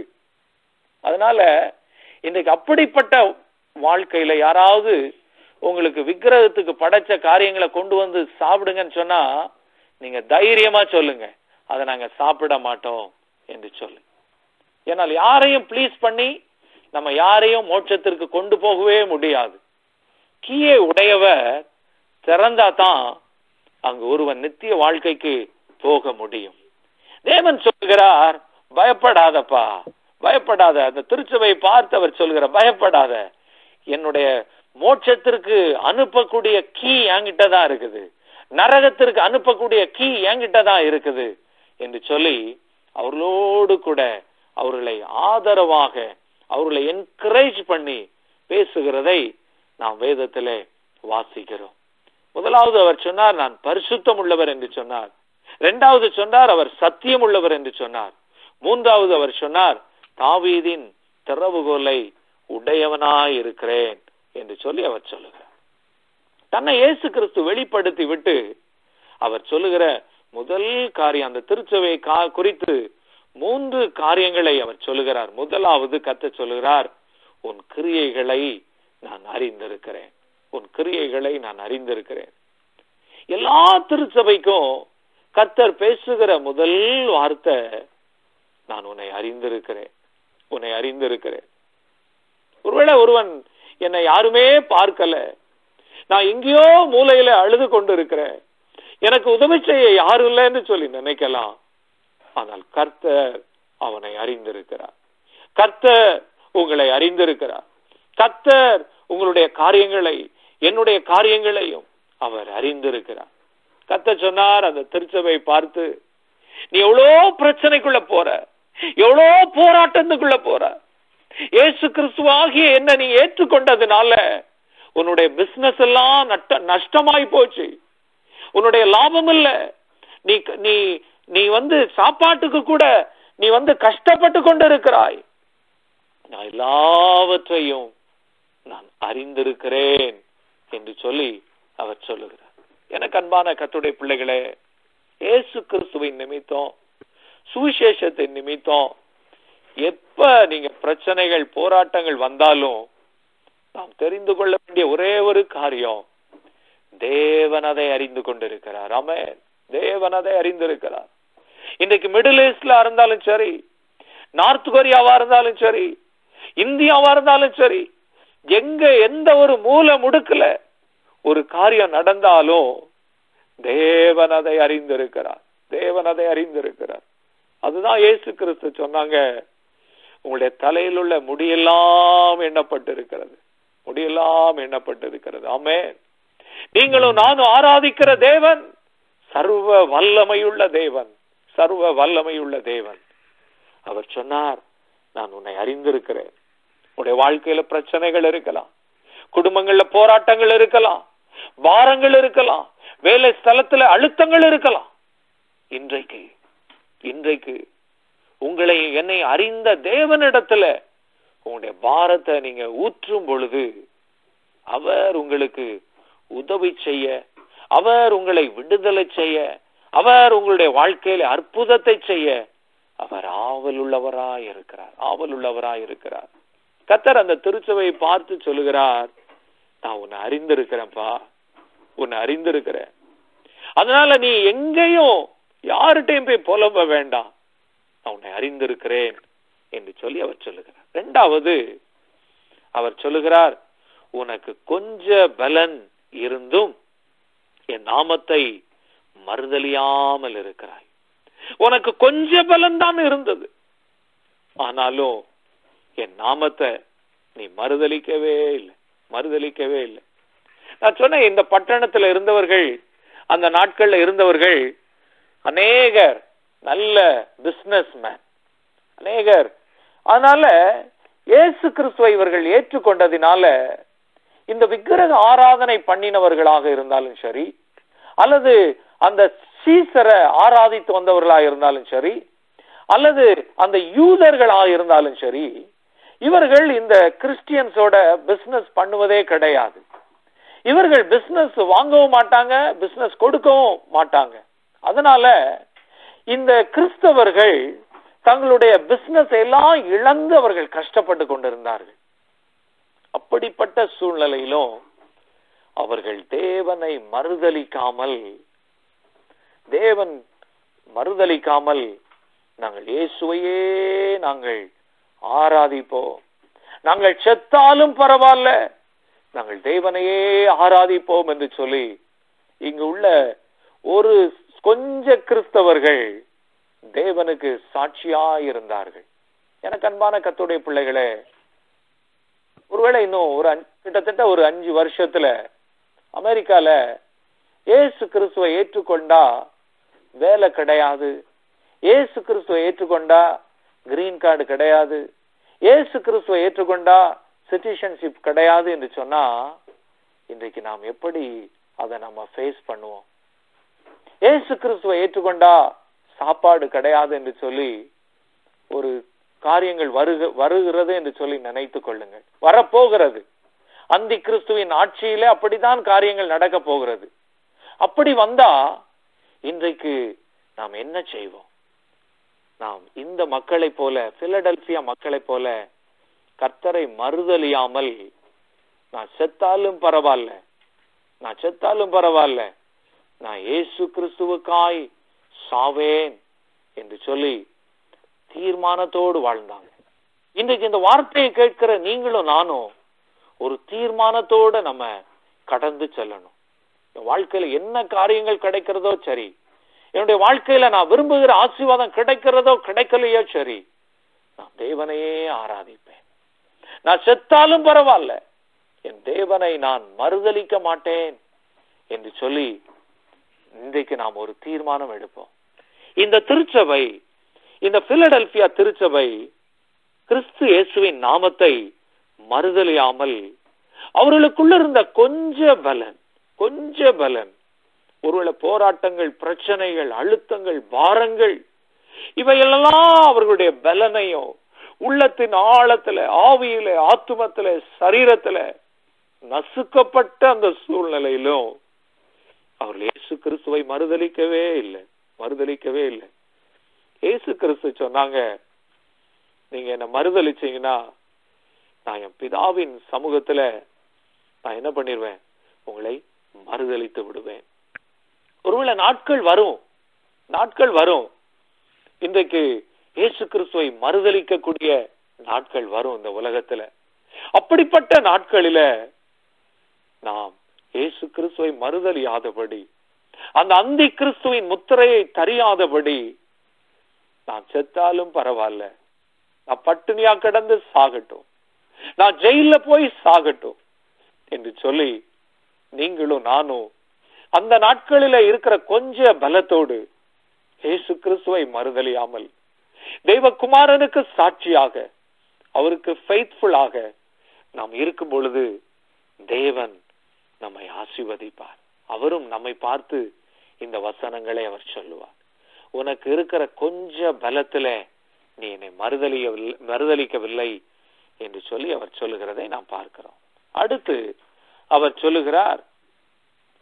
அதனால இன்றைக்கு அப்படிப்பட்ட வாழ்க்கையில யாராவது உங்களுக்கு விக்கிரகத்துக்கு படைச்ச காரியங்களை கொண்டு வந்து சாப்பிடுங்கன்னு சொன்னா நீங்க தைரியமா சொல்லுங்க, அதை நாங்க சாப்பிட மாட்டோம் என்று சொல்லு. ஏனால் யாரையும் ப்ளீஸ் பண்ணி நம்ம யாரையும் மோட்சத்திற்கு கொண்டு போகவே முடியாது. கீயை உடையவர் திறந்தா தான் அங்கு ஒருவன் நித்திய வாழ்க்கைக்கு போக முடியும். தேவன் சொல்கிறார், பயப்படாதப்பா, பயப்படாத. அந்த திருச்சபை பார்த்து அவர் சொல்கிற, பயப்படாத, என்னுடைய மோட்சத்திற்கு அனுப்பக்கூடிய கீ என்கிட்ட தான் இருக்குது, நரகத்திற்கு அனுப்பக்கூடிய கீ என்கிட்ட தான் இருக்குது என்று சொல்லி அவர்களோடு கூட அவர்களை ஆதரவாக அவர்களை என்கரேஜ் பண்ணி பேசுகிறதை நாம் வேதத்திலே வாசிக்கிறோம். முதலாவது அவர் சொன்னார், நான் பரிசுத்தம் உள்ளவர் என்று சொன்னார். இரண்டாவது சொன்னார், அவர் சத்தியம் உள்ளவர் என்று சொன்னார். மூன்றாவது அவர் சொன்னார், தாவீதின் திறவுகோலை உடையவனாய் இருக்கிறேன் என்று சொல்லி அவர் சொல்லுகிறார். தன்னை இயேசு கிறிஸ்து வெளிப்படுத்தி விட்டு அவர் சொல்லுகிற முதல் காரியம், அந்த திருச்சபையை குறித்து 3 காரியங்களை அவர் சொல்லுகிறார். முதலாவது கர்த்தர் சொல்லுகிறார், உன் கிரியைகளை நான் அறிந்திருக்கிறேன், உன் கிரியைகளை நான் அறிந்திருக்கிறேன். எல்லா திருச்சபைக்கும் கர்த்தர் பேசுகிற முதல் வார்த்தை, நான் உன்னை அறிந்திருக்கிறேன், உன்னை அறிந்திருக்கிறேன். ஒருவேளை ஒருவன் என்னை யாருமே பார்க்கல, நான் எங்கேயோ மூலையில அழுது கொண்டு இருக்கிறேன், எனக்கு உதவி செய்ய யாரும் இல்லைன்னு சொல்லி நினைக்கலாம். ஆனால் கர்த்தர் அவனை அறிந்திருக்கிறார். கர்த்தர் உங்களை அறிந்திருக்கிறார். கர்த்தர் உங்களுடைய காரியங்களை, என்னுடைய காரியங்களையும் அவர் அறிந்திருக்கிறார். கர்த்தர் சொன்னார் அந்த திருச்சபை பார்த்து, நீ எவ்வளோ பிரச்சனைக்குள்ள போற, எவ்வளோ போராட்டத்துக்குள்ள போற, இயேசு கிறிஸ்துவாகிய என்ன நீ ஏற்றுக்கொண்டதுனால உன்னுடைய பிசினஸ் எல்லாம் நஷ்டமாய் போச்சு, உன்னுடைய லாபம் இல்ல, நீ சாப்பாட்டுக்கு கூட நீ கஷ்டப்பட்டு கொண்டு இருக்கிறாய், நான் எல்லாவற்றையும் நான் அறிந்திருக்கிறேன் என்று சொல்லி அவர் சொல்லுகிறார். எனக்கு அன்பான கர்த்தருடைய பிள்ளைகளே, இயேசு கிறிஸ்துவின் நிமித்தம், சுவிசேஷத்தின் நிமித்தம் எப்ப நீங்க பிரச்சனைகள் போராட்டங்கள் வந்தாலும் நாம் தெரிந்து கொள்ள வேண்டிய ஒரே ஒரு காரியம், தேவன் அதை அறிந்து கொண்டிருக்கிறார். ஆமென். தேவன் அதை அறிந்திருக்கிறார். இன்றைக்கு மிடில் ஈஸ்ட்ல இருந்தாலும் சரி, நார்த் கொரியாவா இருந்தாலும் சரி, இந்தியாவா இருந்தாலும் சரி, எந்த ஒரு மூல முடுக்கல ஒரு காரியம் நடந்தாலும் தேவன் அதை அறிந்திருக்கிறார். தேவன் அதை அறிந்திருக்கிறார். அதுதான் இயேசு கிறிஸ்து சொன்னாங்க, உங்களுடைய தலையில் உள்ள முடியெல்லாம் எண்ணப்பட்டிருக்கிறது, முடியெல்லாம் எண்ணப்பட்டிருக்கிறது. ஆமென். நீங்களும் நானும் ஆராதிக்கிற தேவன் சர்வ வல்லமையுள்ள தேவன், சர்வ வல்லமையுள்ள தேவன். அவர் சொன்னார், நான் உன்னை அறிந்திருக்கிறேன். உன்னுடைய வாழ்க்கையில பிரச்சனைகள் இருக்கலாம், குடும்பங்கள்ல போராட்டங்கள் இருக்கலாம், பாரங்கள் இருக்கலாம், வேலை ஸ்தலத்துல அழுத்தங்கள் இருக்கலாம். இன்றைக்கு உங்களை என்னை அறிந்த தேவனிடத்துல உங்களுடைய பாரத்தை நீங்க ஊற்றும் பொழுது அவர் உங்களுக்கு உதவி செய்ய, அவர் உங்களை விடுதலை செய்ய, அவர் உங்களுடைய வாழ்க்கையில அற்புதத்தை செய்ய அவர் ஆவலுள்ளவராய் இருக்கிறார். கர்த்தர் அந்த திருச்சபையை பார்த்து சொல்லுகிறார், நான் உன்னை அறிந்திருக்கிறேன்ப்பா, உன்னை அறிந்திருக்கிறேன். அதனால நீ எங்கேயும் யார்கிட்டையும் போய் புலம்ப வேண்டாம், நான் உன்னை அறிந்திருக்கிறேன் என்று சொல்லி அவர் சொல்லுகிறார். இரண்டாவது அவர் சொல்லுகிறார், உனக்கு கொஞ்ச பலன் இருந்தும் என் நாமத்தை மறுதலியாமல் இருக்கிறாய். உனக்கு கொஞ்ச பலன் தான் இருந்தது, ஆனாலும் என் நாமத்தை நீ மறுதலிக்கவே இல்லை. நான் சொன்ன இந்த பட்டணத்துல இருந்தவர்கள், அந்த நாட்கள்ல இருந்தவர்கள் அநேகர் நல்ல பிசினஸ் மேன், அநேகர். அதனால இயேசு கிறிஸ்துவை இவர்கள் ஏற்றுக்கொண்டதினால இந்த விக்கிரக ஆராதனை பண்ணினவர்களாக இருந்தாலும் சரி, அல்லது அந்த சீசரை ஆராதித்து வந்தவர்களாக இருந்தாலும் சரி, அல்லது அந்த யூதர்களாக இருந்தாலும் சரி, இவர்கள் இந்த கிறிஸ்டியன்ஸோட பிசினஸ் பண்ணுவதே கிடையாது. இவர்கள் பிசினஸ் வாங்கவும் மாட்டாங்க, பிசினஸ் கொடுக்கவும் மாட்டாங்க. அதனால இந்த கிறிஸ்தவர்கள் தங்களுடைய பிசினஸ் எல்லாம் இழந்து அவர்கள் கஷ்டப்பட்டு கொண்டிருந்தார்கள். அப்படிப்பட்ட சூழ்நிலையிலும் அவர்கள் தேவனை மறுதலிக்காமல் நாங்கள் இயேசுவையே நாங்கள் ஆராதிப்போம், நாங்கள் செத்தாலும் பரவாயில்ல, நாங்கள் தேவனையே ஆராதிப்போம் என்று சொல்லி இங்கு உள்ள ஒரு கொஞ்ச கிறிஸ்தவர்கள் தேவனுக்கு சாட்சியாயிருந்தார்கள். எனக்கு அன்பான கர்த்தருடைய பிள்ளைகளே, ஒருவேளை இன்னும் கிட்டத்தட்ட ஒரு 5 வருஷத்துல அமெரிக்கால இயேசு கிறிஸ்துவை ஏற்றுக்கொண்டா வேலை கிடையாது, இயேசு கிறிஸ்துவை ஏற்றுக்கொண்டா கிரீன் கார்டு கிடையாது, இயேசு கிறிஸ்துவை ஏற்றுக்கொண்டா சிட்டிசன்ஷிப் கிடையாது என்று சொன்னா இன்றைக்கு நாம் எப்படி அதை நம்ம ஃபேஸ் பண்ணுவோம்? இயேசு கிறிஸ்துவை ஏற்றுக்கொண்டா சாப்பாடு கிடையாது என்று சொல்லி ஒரு காரியங்கள் வருகிறது என்று சொல்லி நினைத்துக் கொள்ளுங்கள். வரப்போகிறது, அந்தி கிறிஸ்துவின் ஆட்சியிலே அப்படித்தான் காரியங்கள் நடக்க போகிறது. அப்படி வந்தா இன்றைக்கு நாம் என்ன செய்வோம்? நாம் இந்த மக்களை போல, பிலடெல்பியா மக்களை போல கர்த்தரை மறுதலியாமல் நான் செத்தாலும் பரவாயில்ல, நான் இயேசு கிறிஸ்துவுக்காய் சாவேன் என்று சொல்லி தீர்மானத்தோடு வாழ்ந்தாங்க. இன்றைக்கு இந்த வார்த்தையை கேட்கிற நீங்களும் நானும் ஒரு தீர்மானத்தோட நம்ம கடந்து செல்லணும். என் வாழ்க்கையில என்ன காரியங்கள் கிடைக்கிறதோ சரி, என்னுடைய வாழ்க்கையில நான் விரும்புகிற ஆசீர்வாதம் கிடைக்கிறதோ கிடைக்கலையோ சரி, நான் தேவனையே ஆராதிப்பேன். நான் செத்தாலும் பரவாயில்ல, என் தேவனை நான் மறுதலிக்க மாட்டேன் என்று சொல்லி இன்றைக்கு நாம் ஒரு தீர்மானம் எடுப்போம். இந்த திருச்சபை, இந்த பிலடெல்பியா திருச்சபை கிறிஸ்து இயேசுவின் நாமத்தை மறுதலியாமல் அவர்களுக்குள்ள இருந்த கொஞ்ச பலன், ஒருவேளை போராட்டங்கள், பிரச்சனைகள், அழுத்தங்கள், பாரங்கள், இவையெல்லாம் அவர்களுடைய பலனையும் உள்ளத்தின் ஆழத்துல, ஆவியில, ஆத்துமத்துல, சரீரத்துல நசுக்கப்பட்ட அந்த சூழ்நிலையிலும் அவர்கள் இயேசு கிறிஸ்துவை மறுதலிக்கவே இல்லை. இயேசு கிறிஸ்து சொன்னாங்க, நீங்க என்ன மறுதலிச்சீங்கன்னா நான் என் பிதாவின் சமூகத்துல நான் என்ன பண்ணிடுவேன்? உங்களை மறுதலித்து விடுவேன். ஒருவேளை நாட்கள் வரும், இன்றைக்கு இயேசு கிறிஸ்துவை மறுதலிக்கக்கூடிய நாட்கள் வரும் இந்த உலகத்துல. அப்படிப்பட்ட நாட்களில நாம் இயேசு கிறிஸ்துவை மறுதலியாதபடி, அந்த அந்தி கிறிஸ்துவின் முத்திரையை தரியாதபடி, நான் செத்தாலும் பரவாயில்ல, நான் பட்டினியா கிடந்து சாகட்டும், நான் ஜெயில போய் சாகட்டும் என்று சொல்லி நீங்களும் நானும் அந்த நாட்களில இருக்கிற கொஞ்ச பலத்தோடு இயேசு கிறிஸ்துவை மறுதலியாமல் தெய்வகுமாரனுக்கு சாட்சியாக, அவருக்கு ஃபெய்த்ஃபுல்லாக நாம் இருக்கும் பொழுது தேவன் நம்மை ஆசீர்வதிப்பார். அவரும் நம்மை பார்த்து இந்த வசனங்களை அவர் சொல்லுவார். உனக்கு இருக்கிற கொஞ்ச பலத்துல நீ என்னை மறுதலிக்கவில்லை என்று சொல்லி அவர் சொல்லுகிறதை நாம் பார்க்கிறோம். அடுத்து அவர் சொல்லுகிறார்,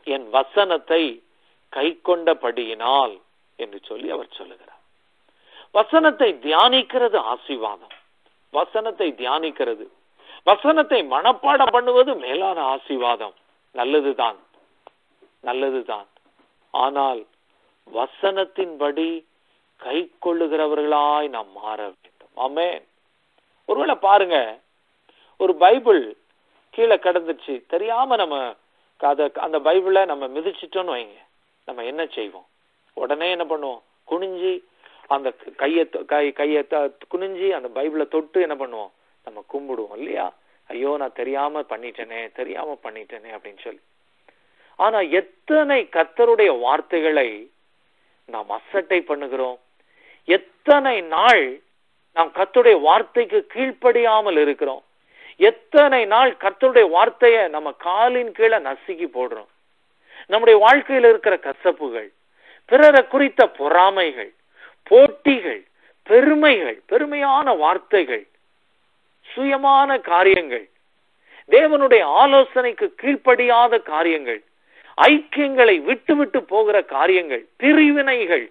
என் வசனத்தை கை கொண்டபடியினால் என்று சொல்லி அவர் சொல்லுகிறார். வசனத்தை தியானிக்கிறது ஆசீர்வாதம். வசனத்தை தியானிக்கிறது, வசனத்தை மனப்பாடம் பண்ணுவது மேலான ஆசீர்வாதம். நல்லதுதான், நல்லதுதான். ஆனால் வசனத்தின்படி கை கொள்ளுகிறவர்களாய் நாம் மாற வேண்டும். ஆமென். ஒருவேளை பாருங்க, ஒரு பைபிள் கீழே கிடந்துச்சு, தெரியாம நம்ம அந்த பைபிளை நம்ம மிதிச்சிட்டோன்னு வைங்க, நம்ம என்ன செய்வோம்? உடனே என்ன பண்ணுவோம்? குனிஞ்சி அந்த கையை குனிஞ்சி அந்த பைபிளை தொட்டு என்ன பண்ணுவோம்? நம்ம கும்பிடுவோம் இல்லையா? ஐயோ, நான் தெரியாம பண்ணிட்டேனே அப்படின்னு சொல்லி. ஆனா எத்தனை கர்த்தருடைய வார்த்தைகளை நாம் அசட்டை பண்ணுகிறோம்? எத்தனை நாள் நாம் கர்த்தருடைய வார்த்தைக்கு கீழ்ப்படியாமல் இருக்கிறோம்? எத்தனை நாள் கர்த்தருடைய வார்த்தையை நம்ம காலின் கீழே நசுக்கி போடுறோம்? நம்முடைய வாழ்க்கையில் இருக்கிற கசப்புகள், பிறரை குறித்த பொறாமைகள், போட்டிகள், பெருமைகள், பெருமையான வார்த்தைகள், சுயமான காரியங்கள், தேவனுடைய ஆலோசனைக்கு கீழ்ப்படியாத காரியங்கள், ஐக்கியங்களை விட்டு விட்டு போகிற காரியங்கள், பிரிவினைகள்,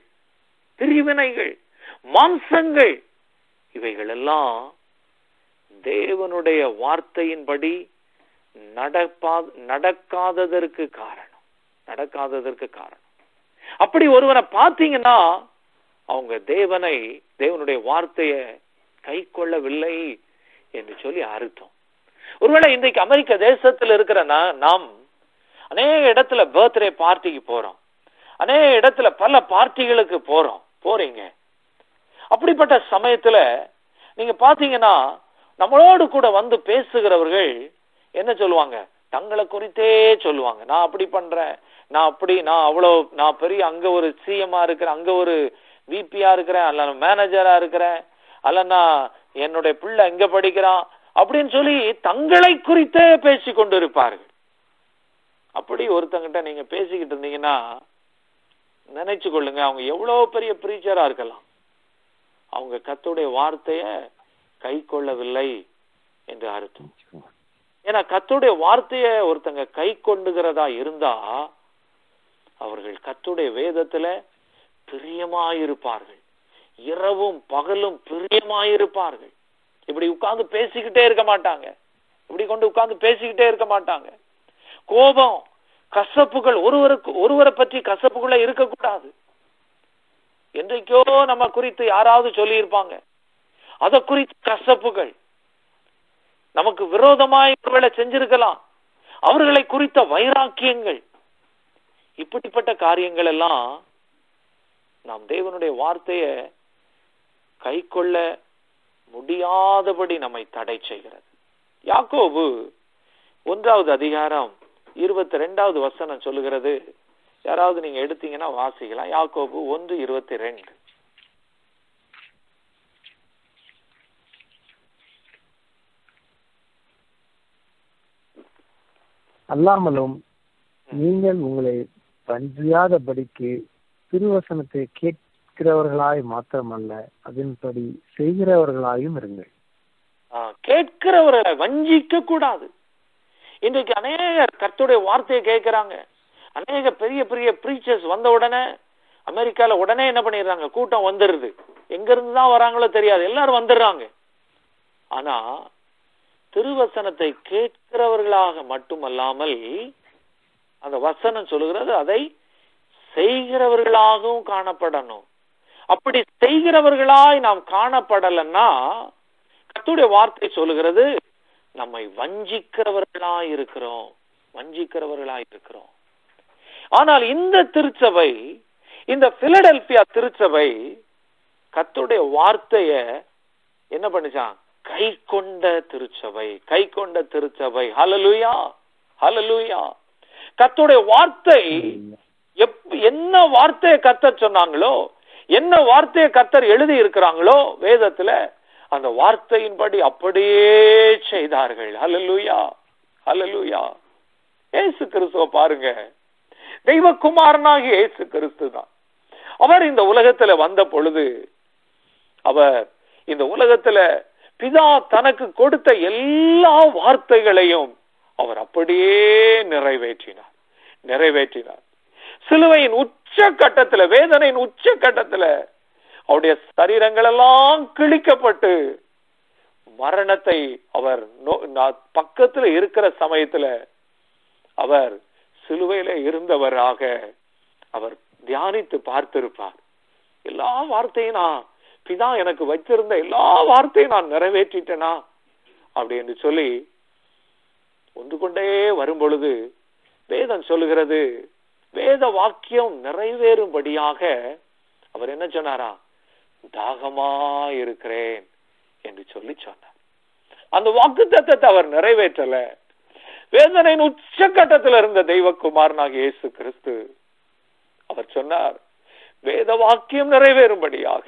மாம்சங்கள், இவைகள் எல்லாம் தேவனுடைய வார்த்தையின்படி நடக்காததற்கு காரணம். அப்படி ஒருவனை பார்த்தீங்கன்னா அவங்க தேவனுடைய வார்த்தையை கை கொள்ளவில்லை என்று சொல்லி அர்த்தம். ஒருவேளை இன்றைக்கு அமெரிக்க தேசத்தில் இருக்கிற நாம் அநேக இடத்துல பர்த்டே பார்ட்டிக்கு போறோம், அநேக இடத்துல பல பார்ட்டிகளுக்கு போறீங்க. அப்படிப்பட்ட சமயத்துல நீங்க பாத்தீங்கன்னா நம்மளோடு கூட வந்து பேசுகிறவர்கள் என்ன சொல்லுவாங்க? தங்களை குறித்தே சொல்லுவாங்க. நான் அப்படி பண்றேன், நான் பெரிய அங்க ஒரு சிஎம்ஆ இருக்கிறேன், அங்க ஒரு விபியா இருக்கிறேன், அல்ல மேனேஜரா இருக்கிறேன், அல்லனா என்னுடைய பிள்ளை எங்க படிக்கிறான் அப்படின்னு சொல்லி தங்களை குறித்தே பேசி கொண்டு இருப்பார்கள். அப்படி ஒருத்தங்கிட்ட நீங்க பேசிக்கிட்டு இருந்தீங்கன்னா நினைச்சு கொள்ளுங்க, அவங்க எவ்வளவு பெரிய பிரீச்சரா இருக்கலாம், அவங்க கர்த்தருடைய வார்த்தைய கை கொள்ளவில்லை என்று அர்த்தம். ஏன்னா கர்த்தருடைய வார்த்தைய ஒருத்தங்க கை கொண்டுகிறதா இருந்தா அவர்கள் கர்த்தருடைய வேதத்துல பிரியமாயிருப்பார்கள், இரவும் பகலும் பிரியமாயிருப்பார்கள். இப்படி உட்கார்ந்து பேசிக்கிட்டே இருக்க மாட்டாங்க, கோபம், கசப்புகள், ஒருவரை பற்றி கசப்புகளே இருக்கக்கூடாது. என்றைக்கோ நம்ம குறித்து யாராவது சொல்லி இருப்பாங்க, அத குறித்து கசப்புகள், நமக்கு விரோதமாய் ஒருவேளை செஞ்சிருக்கலாம், அவர்களை குறித்த வைராக்கியங்கள், இப்படிப்பட்ட காரியங்கள் எல்லாம் நாம் தேவனுடைய வார்த்தைய கை கொள்ள முடியாதபடி நம்மை தடை செய்கிறது. யாக்கோபு 1வது அதிகாரம் 22வது வசனம் சொல்லுகிறது. யாராவது நீங்க எடுத்தீங்கன்னா வாசிக்கலாம். யாக்கோபு 1:22. அல்லாமலும் நீங்கள் உங்களை பன்றியாதபடிக்கு திருவசனத்தை கேட்கிறவர்களாய் மாத்திரமல்ல, அதன்படி செய்கிறவர்களாயும் இருங்கள். கேட்கிறவர்களை வஞ்சிக்க கூடாது. இன்றைக்கு அநேக கர்த்தருடைய வார்த்தையை கேட்கிறாங்க. அநேக பெரிய பெரிய பிரீச்சர்ஸ் வந்த உடனே அமெரிக்கால உடனே என்ன பண்ணிடுறாங்க? கூட்டம் வந்துடுது. எங்க இருந்து தான் வராங்களோ தெரியாது, எல்லாரும் வந்துடுறாங்க. ஆனா திருவசனத்தை கேட்கிறவர்களாக மட்டுமல்லாமல் அந்த வசனம் சொல்லுகிறது அதை செய்கிறவர்களாகவும் காணப்படணும். அப்படி செய்கிறவர்களாய் நாம் காணப்படலன்னா கர்த்தருடைய வார்த்தை சொல்லுகிறது நம்மை வஞ்சிக்கிறவர்களாய் இருக்கிறோம். ஆனால் இந்த திருச்சபை, இந்த பிலடெல்பியா திருச்சபை கர்த்தருடைய வார்த்தைய என்ன பண்ணுச்சான்? கை கொண்ட திருச்சபை. ஹல்லேலூயா, ஹல்லேலூயா. கர்த்தருடைய வார்த்தை என்ன வார்த்தையை கர்த்தர் சொன்னாங்களோ, என்ன வார்த்தையை கர்த்தர் எழுதி இருக்கிறாங்களோ வேதத்துல, அந்த வார்த்தையின்படி அப்படியே செய்தார்கள். ஹல்லேலூயா, ஹல்லேலூயா. இயேசு கிறிஸ்துவ பாருங்க, தெய்வகுமாரனாகிய இயேசு கிறிஸ்து தான். அவர் இந்த உலகத்துல வந்த பொழுது அவர் இந்த உலகத்துல பிதா தனக்கு கொடுத்த எல்லா வார்த்தைகளையும் அவர் அப்படியே நிறைவேற்றினார். நிறைவேற்றினார். சிலுவையின் உச்சகட்டத்துல, வேதனையின் உச்சகட்டத்துல அவருடைய சரீரங்கள் எல்லாம் கிழிக்கப்பட்டு மரணத்தை அவர் பக்கத்துல இருக்கிற சமயத்துல அவர் சிலுவையில இருந்தவராக அவர் தியானித்து பார்த்திருப்பார். எல்லா வார்த்தையும் நான் பிதா எனக்கு வச்சிருந்த எல்லா வார்த்தையும் நான் நிறைவேற்றிட்டேனா அப்படி என்று சொல்லி ஒன்று கொண்டே வரும் பொழுது வேதம் சொல்லுகிறது, வேத வாக்கியம் நிறைவேறும்படியாக அவர் என்ன சொன்னாரா? தாகமா இருக்கிறேன் என்று சொல்லி சொன்னார். அந்த வாக்குத்தத்தத்தை அவர் நிறைவேற்றல. வேதனையின் உச்சகட்டத்தில் இருந்த தெய்வகுமாரனாக இயேசு கிறிஸ்து அவர் சொன்னார், வேத வாக்கியம் நிறைவேறும்படியாக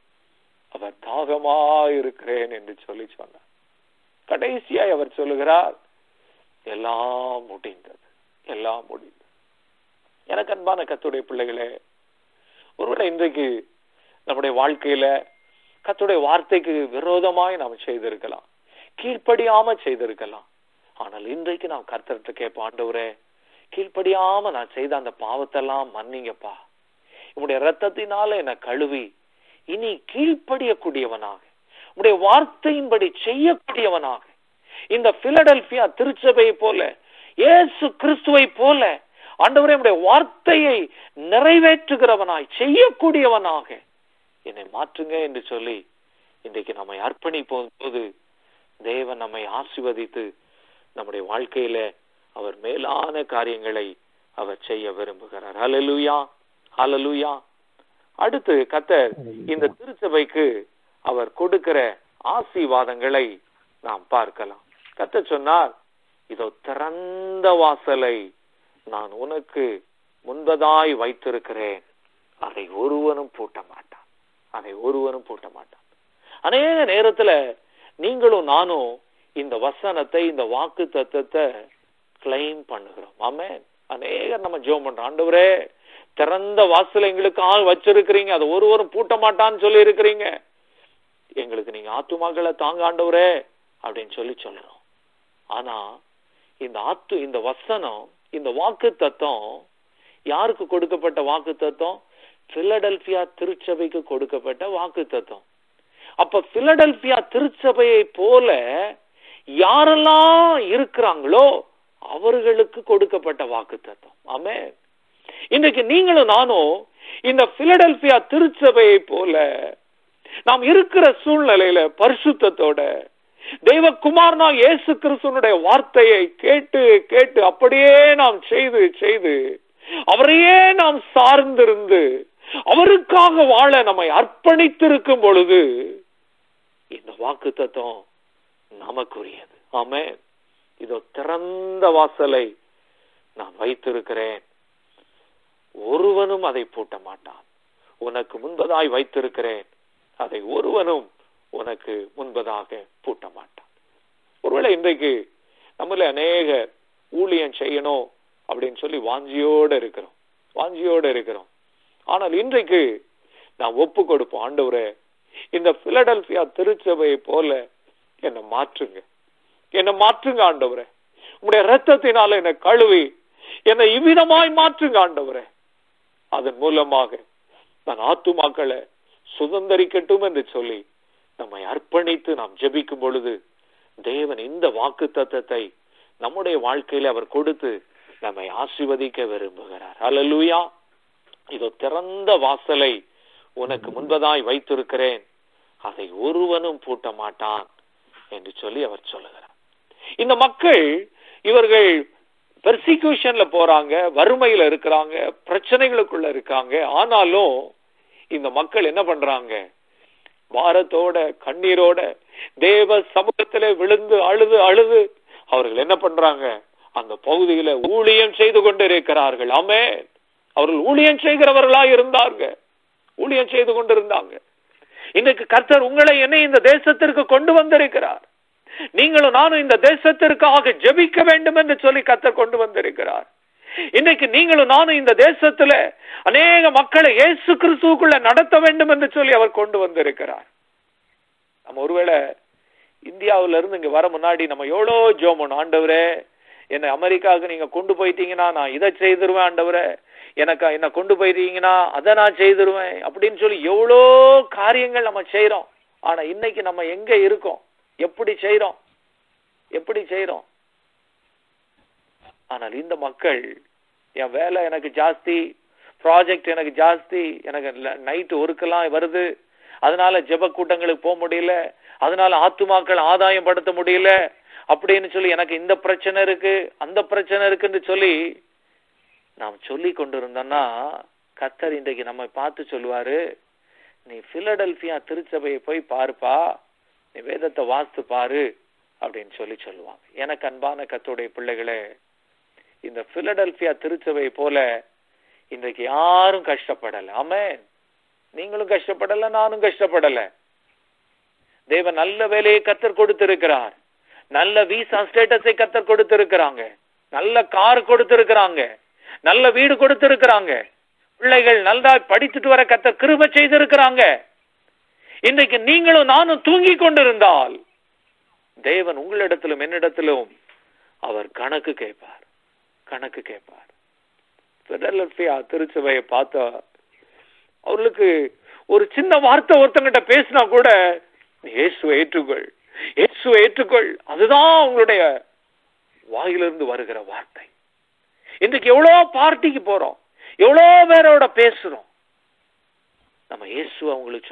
அவர் தாகமா இருக்கிறேன் என்று சொல்லி சொன்னார். கடைசியாய் அவர் சொல்லுகிறார், எல்லாம் முடிந்தது, எல்லாம் முடிந்தது. எனக்கு அன்பான கர்த்தருடைய பிள்ளைகளே, ஒருவேளை இன்றைக்கு நம்முடைய வாழ்க்கையில கர்த்தருடைய வார்த்தைக்கு விரோதமாய் நாம் செய்திருக்கலாம், கீழ்ப்படியாம செய்திருக்கலாம். ஆனால் இன்றைக்கு நாம் கர்த்தர்கிட்ட கேட்போம், ஆண்டவரே கீழ்ப்படியாம நான் செய்த அந்த பாவத்தெல்லாம் மன்னிங்கப்பா, உம்முடைய இரத்தத்தினால என்னை கழுவி இனி கீழ்ப்படியக்கூடியவனாக, உம்முடைய வார்த்தையின்படி செய்யக்கூடியவனாக, இந்த பிலடெல்பியா திருச்சபையை போல, இயேசு கிறிஸ்துவை போல ஆண்டவரே உம்முடைய வார்த்தையை நிறைவேற்றுகிறவனாய் செய்யக்கூடியவனாக என்னை மாற்றுங்க என்று சொல்லி இன்றைக்கு நம்மை அர்ப்பணிப்போம் போது தேவன் நம்மை ஆசீர்வதித்து நம்முடைய வாழ்க்கையில அவர் மேலான காரியங்களை அவர் செய்ய விரும்புகிறார். ஹல்லேலூயா, ஹல்லேலூயா. அடுத்து கர்த்தர் இந்த திருச்சபைக்கு அவர் கொடுக்கிற ஆசீர்வாதங்களை நாம் பார்க்கலாம். கர்த்தர் சொன்னார், இதோ திறந்த வாசலை நான் உனக்கு முன்பதாய் வைத்திருக்கிறேன், அதை ஒருவனும் பூட்ட மாட்டான், அதை ஒருவனும் பூட்ட மாட்டான். அநேக நேரத்துல நீங்களும் நானும் இந்த வசனத்தை, இந்த வாக்கு தத்தத்தை கிளைம் பண்ணுகிறோம். ஆமென். அநேகர் நம்ம ஜெபம் பண்றோம், ஆண்டவரே திறந்த வாசலை எங்களுக்கு ஆள் வச்சிருக்கிறீங்க, அதை ஒருவரும் பூட்ட மாட்டான்னு சொல்லி இருக்கிறீங்க, எங்களுக்கு நீங்க ஆத்துமாக்களை தாங்க ஆண்டவரே அப்படின்னு சொல்லி சொல்றோம். ஆனா இந்த வசனம், இந்த வாக்கு தத்தம் யாருக்கு கொடுக்கப்பட்ட வாக்கு தத்தம்? பிலடெல்பியா திருச்சபைக்கு கொடுக்கப்பட்ட வாக்கு தத்தம். அப்ப பிலடெல்பியா திருச்சபையை போல யாரெல்லாம் இருக்கிறாங்களோ அவர்களுக்கு கொடுக்கப்பட்ட வாக்கு தத்தம். ஆமென். இன்றைக்கு நீங்களும் நானும் இந்த பிலடெல்பியா திருச்சபையை போல நாம் இருக்கிற சூழ்நிலையில பரிசுத்தத்தோட தெய்வகுமாரனா இயேசு கிறிஸ்துவினுடைய வார்த்தையை கேட்டு கேட்டு அப்படியே நாம் செய்து அவரையே நாம் சார்ந்திருந்து அவருக்காக வாழ நம்மை அர்ப்பணித்திருக்கும் பொழுது இந்த வாக்கு தத்தம் நமக்குரியது. ஆமென். இதோ திறந்த வாசலை நான் வைத்திருக்கிறேன், ஒருவனும் அதை பூட்ட மாட்டான், உனக்கு முன்பதாய் வைத்திருக்கிறேன், அதை ஒருவனும் உனக்கு முன்பதாக பூட்ட மாட்டான். ஒருவேளை இன்றைக்கு நம்மள அநேக ஊழியம் செய்யணும் அப்படின்னு சொல்லி வாஞ்சியோடு இருக்கிறோம். ஆனால் இன்றைக்கு நான் ஒப்பு கொடுப்போம், ஆண்டவரே இந்த பிலடெல்பியா திருச்சபையை போல என்னை மாற்றுங்க ஆண்டவரே, உங்களுடைய இரத்தத்தினால என்னை கழுவி என்னை இவ்விதமாய் மாற்றுங்க ஆண்டவரே. அதன் மூலமாக நான் ஆத்துமாக்களை சுதந்தரிக்கட்டும் என்று சொல்லி நம்மை அர்ப்பணித்து நாம் ஜெபிக்கும் பொழுது தேவன் இந்த வாக்கு தத்தத்தை நம்முடைய வாழ்க்கையில அவர் கொடுத்து நம்மை ஆசீர்வதிக்க விரும்புகிறார். ஹல்லேலூயா. இதோ திறந்த வாசலை உனக்கு முன்பதாய் வைத்திருக்கிறேன், அதை ஒருவனும் பூட்ட மாட்டான் என்று சொல்லி அவர் சொல்லுகிறார். இந்த மக்கள் இவர்கள் பெர்சிக்யூஷன்ல போறாங்க, வறுமையில இருக்கிறாங்க, பிரச்சனைகளுக்குள்ள இருக்காங்க. ஆனாலும் இந்த மக்கள் என்ன பண்றாங்க? பாரத்தோட கண்ணீரோட தேவ சமூகத்திலே விழுந்து அழுது அவர்கள் என்ன பண்றாங்க? அந்த பகுதியில ஊழியம் செய்து கொண்டிருக்கிறார்கள். ஆமென். அவர்கள் ஊழியம் செய்து கொண்டிருந்தாங்க. இன்னைக்கு கர்த்தர் உங்களை என்னை இந்த தேசத்திற்கு கொண்டு வந்திருக்கிறார். நீங்களும் நானும் இந்த தேசத்திற்காக ஜெபிக்க வேண்டும் என்று சொல்லி கர்த்தர் கொண்டு வந்திருக்கிறார். இன்னைக்கு நீங்களும் நானும் இந்த தேசத்துல அநேக மக்களை இயேசு கிறிஸ்துவுக்குள்ள நடத்த வேண்டும் என்று சொல்லி அவர் கொண்டு வந்திருக்கிறார். நம்ம ஒருவேளை இந்தியாவில இருந்து இங்க வர முன்னாடி நம்ம எவ்வளோ ஜெபம், ஆண்டவரே என்னை அமெரிக்காவுக்கு நீங்க கொண்டு போயிட்டீங்கன்னா நான் இதை செய்திருவேன் ஆண்டவரே, என்ன கொண்டு போயிட்டீங்கன்னா அதை நான் செய்திருவேன் அப்படின்னு சொல்லி எவ்வளோ காரியங்கள் நம்ம செய்யறோம். ஆனா இன்னைக்கு நம்ம எங்க இருக்கோம்? எப்படி செய்யறோம்? ஆனால் இந்த மக்கள், என் வேலை எனக்கு ஜாஸ்தி, ப்ராஜெக்ட் எனக்கு ஜாஸ்தி, எனக்கு நைட்டு ஒர்க்கெல்லாம் வருது, அதனால ஜெப கூட்டங்களுக்கு போக முடியல, அதனால ஆத்துமாக்கள் ஆதாயம் படுத்த முடியல அப்படின்னு சொல்லி, எனக்கு இந்த பிரச்சனை இருக்கு அந்த பிரச்சனை இருக்குன்னு சொல்லி நாம் சொல்லி கொண்டிருந்தோம்னா, கர்த்தர் இன்றைக்கு நம்ம பார்த்து சொல்லுவாரு, நீ பிலடெல்பியா திருச்சபையை போய் பாருப்பா, நீ வேதத்தை வாசித்து பாரு அப்படின்னு சொல்லி சொல்லுவாங்க. எனக்கு அன்பான கர்த்தருடைய பிள்ளைகளே, இந்த பிலடெல்பியா திருச்சபையை போல இன்றைக்கு யாரும் கஷ்டப்படல. ஆமென். நீங்களும் கஷ்டப்படல, நானும் கஷ்டப்படல. தேவன் நல்ல வேலையை கர்த்தர் கொடுத்திருக்கிறார். நல்ல வீசா ஸ்டேட்டஸை கர்த்தர் கொடுத்திருக்கிறாங்க. நல்ல கார் கொடுத்திருக்கிறாங்க. நல்ல வீடு கொடுத்திருக்கிறாங்க. பிள்ளைகள் நல்லா படித்துட்டு வர கர்த்தர் கிருபை செய்திருக்கிறாங்க. இன்றைக்கு நீங்களும் நானும் தூங்கி கொண்டிருந்தால் தேவன் உங்களிடத்திலும் என்னிடத்திலும் அவர் கணக்கு கேட்பார். பிலடெல்பியா திருச்சபையை பார்த்தா அவர்களுக்கு ஒரு சின்ன வார்த்தை ஒருத்தங்கிட்ட பேசினா கூட, இயேசுவை ஏற்றுக்கொள், அதுதான் அவங்களுடைய வாயிலிருந்து வருகிற வார்த்தை. இன்றைக்கு எவ்வளோ பார்ட்டிக்கு போறோம், எவ்வளோ பேரோட பேசுறோம், நம்ம இயேசுவை அவங்களுக்கு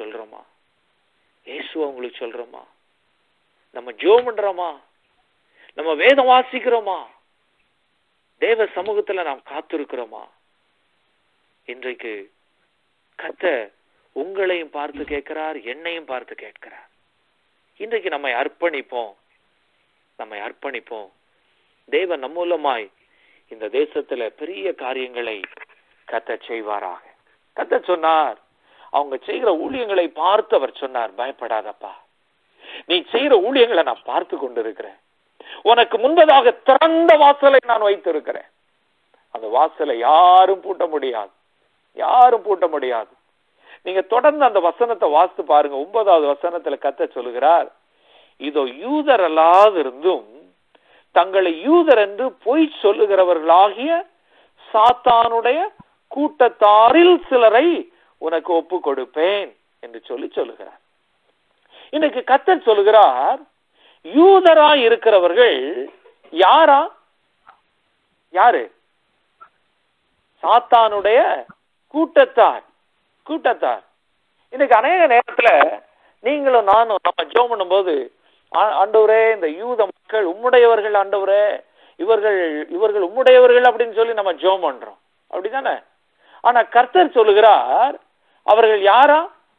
சொல்றோமா? நம்ம ஜெபம் பண்றோமா? நம்ம வேதம் வாசிக்கிறோமா? தேவ சமூகத்துல நாம் காத்திருக்கிறோமா? இன்றைக்கு கர்த்தர் உங்களையும் பார்த்து கேட்கிறார், என்னையும் பார்த்து கேட்கிறார். இன்றைக்கு நம்மை அர்ப்பணிப்போம். தேவன் நம்ம மூலமாய் இந்த தேசத்துல பெரிய காரியங்களை கர்த்தர் செய்வாராக. கர்த்தர் சொன்னார், அவங்க செய்கிற ஊழியங்களை பார்த்து அவர் சொன்னார், பயப்படாதப்பா, நீ செய்கிற ஊழியங்களை நான் பார்த்து கொண்டிருக்கிறேன். உனக்கு முன்பதாக திறந்த வாசலை நான் வைத்திருக்கிறேன். அந்த வாசலை யாரும் பூட்ட முடியாது. நீங்க தொடர்ந்து அந்த வசனத்தை வாசித்து பாருங்க. 9வது வசனத்துல கர்த்தர் சொல்லுகிறார், இதோ யூதர் அல்லாதிருந்தும் தங்களை யூதர் என்று பொய் சொல்லுகிறவர்களாகிய சாத்தானுடைய கூட்டத்தாரில் சிலரை உனக்கு ஒப்பு கொடுப்பேன் என்று சொல்லுகிறார். இன்னைக்கு கர்த்தர் சொல்லுகிறார், யூதராய் இருக்கிறவர்கள் யாரு? சாத்தானுடைய கூட்டத்தார். இன்னைக்கு அநேக நேரத்துல நீங்களும் நானும் நம்ம ஜெபம் பண்ணும் போது, ஆண்டவரே இந்த யூத மக்கள் உம்முடையவர்கள், ஆண்டவரே இவர்கள் உம்முடையவர்கள் அப்படின்னு சொல்லி நம்ம ஜெபம் பண்றோம், அப்படிதானே? ஆனா கர்த்தர் சொல்லுகிறார், அவர்கள் யாரா?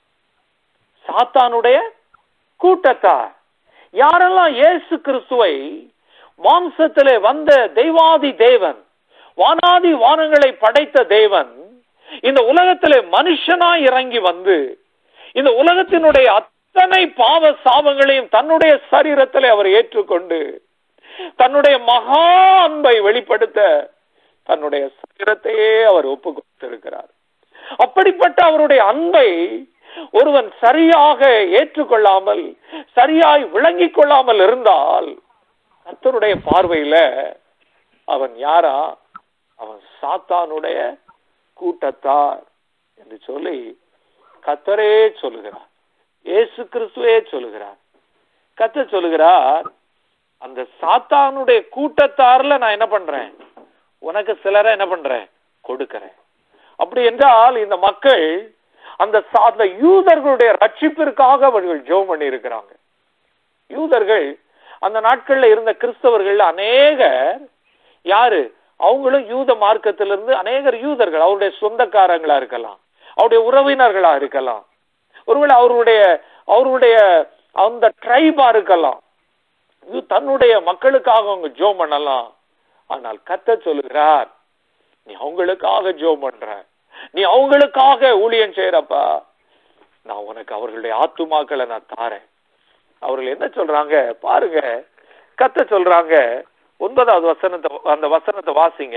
சாத்தானுடைய கூட்டத்தார். யாரெல்லாம் இயேசு கிறிஸ்துவை மாம்சத்திலே வந்த தெய்வாதி தேவன், வானாதி வானங்களை படைத்த தேவன் இந்த உலகத்திலே மனுஷனாய் இறங்கி வந்து இந்த உலகத்தினுடைய அத்தனை பாவ சாபங்களையும் தன்னுடைய சரீரத்திலே அவர் ஏற்றுக்கொண்டு தன்னுடைய மகா அன்பை வெளிப்படுத்த தன்னுடைய சரீரத்தையே அவர் ஒப்பு கொடுத்திருக்கிறார். அப்படிப்பட்ட அவருடைய அன்பை ஒருவன் சரியாக ஏற்றுக்கொள்ளாமல், சரியாய் விளங்கிக் கொள்ளாமல் இருந்தால் கர்த்தருடைய பார்வையில அவன் யாரா? அவன் சாத்தானுடைய கூட்டத்தார் என்று சொல்லி கர்த்தரே சொல்லுகிறார். இயேசு கிறிஸ்துவே சொல்லுகிறார். கர்த்தர் சொல்லுகிறார், அந்த சாத்தானுடைய கூட்டத்தார்ல நான் என்ன பண்றேன்? உனக்கு சிலரை என்ன பண்றேன்? கொடுக்கிறேன். அப்படி என்றால் இந்த மக்கள் அந்த யூதர்களுடைய ரட்சிப்பிற்காக அவர்கள் ஜெபம் பண்ணி இருக்கிறாங்க. யூதர்கள் அந்த நாட்கள்ல இருந்த கிறிஸ்தவர்கள் அநேகர் யாரு? அவங்களும் யூத மார்க்கத்திலிருந்து அநேகர் யூதர்கள், அவருடைய சொந்தக்காரங்களா இருக்கலாம், அவருடைய உறவினர்களா இருக்கலாம், ஒருவேளை அவருடைய அந்த ட்ரைபா இருக்கலாம். தன்னுடைய மக்களுக்காக அவங்க ஜெபம் பண்ணலாம். ஆனால் கர்த்தர் சொல்லுகிறார், நீ அவங்களுக்காக ஜெபம் பண்ற, நீ அவங்களுக்காக ஊழியம் செய்யறப்பா, நான் உனக்கு அவர்களுடைய ஆத்துமாக்களை நான் தாரேன். அவர்கள் என்ன சொல்றாங்க பாருங்க. கர்த்தர் சொல்றாங்க, 9வது வசனத்தை, அந்த வசனத்தை வாசிங்க.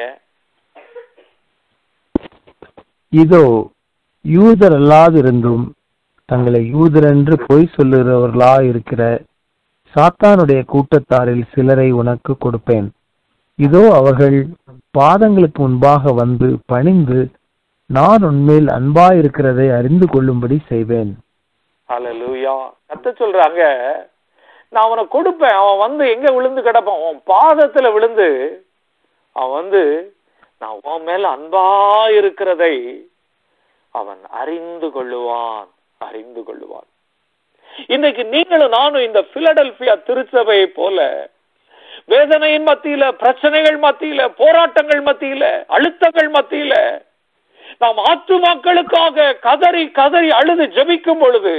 இதோ யூதர் அல்லாதிருந்தும் தங்களை யூதர் என்று பொய் சொல்லுகிறவர்களா இருக்கிற சாத்தானுடைய கூட்டத்தாரில் சிலரை உனக்கு கொடுப்பேன். இதோ அவர்கள் பாதங்களுக்கு முன்பாக வந்து பணிந்து நான் உன்மேல் அன்பாயிருக்கிறதை அறிந்து கொள்ளும்படி செய்வேன். ஹல்லேலூயா. கர்த்தர் சொல்றாங்க, நான் அவனை கொடுப்பேன். அவன் வந்து எங்க விழுந்து கிடப்பான்? அவன் பாதத்துல விழுந்து அவன் வந்து நான் உன் மேல அன்பா இருக்கிறதை அவன் அறிந்து கொள்ளுவான். அறிந்து கொள்ளுவான். இன்னைக்கு நீங்களும் நானும் இந்த பிலடெல்பியா திருச்சபையை போல வேதனையின் மத்தியில, பிரச்சனைகள் மத்தியில, போராட்டங்கள் மத்தியில, அழுத்தங்கள் மத்தியில நாம் ஆத்துமாக்களுக்காக கதறி கதறி அழுது ஜெபிக்கும் பொழுது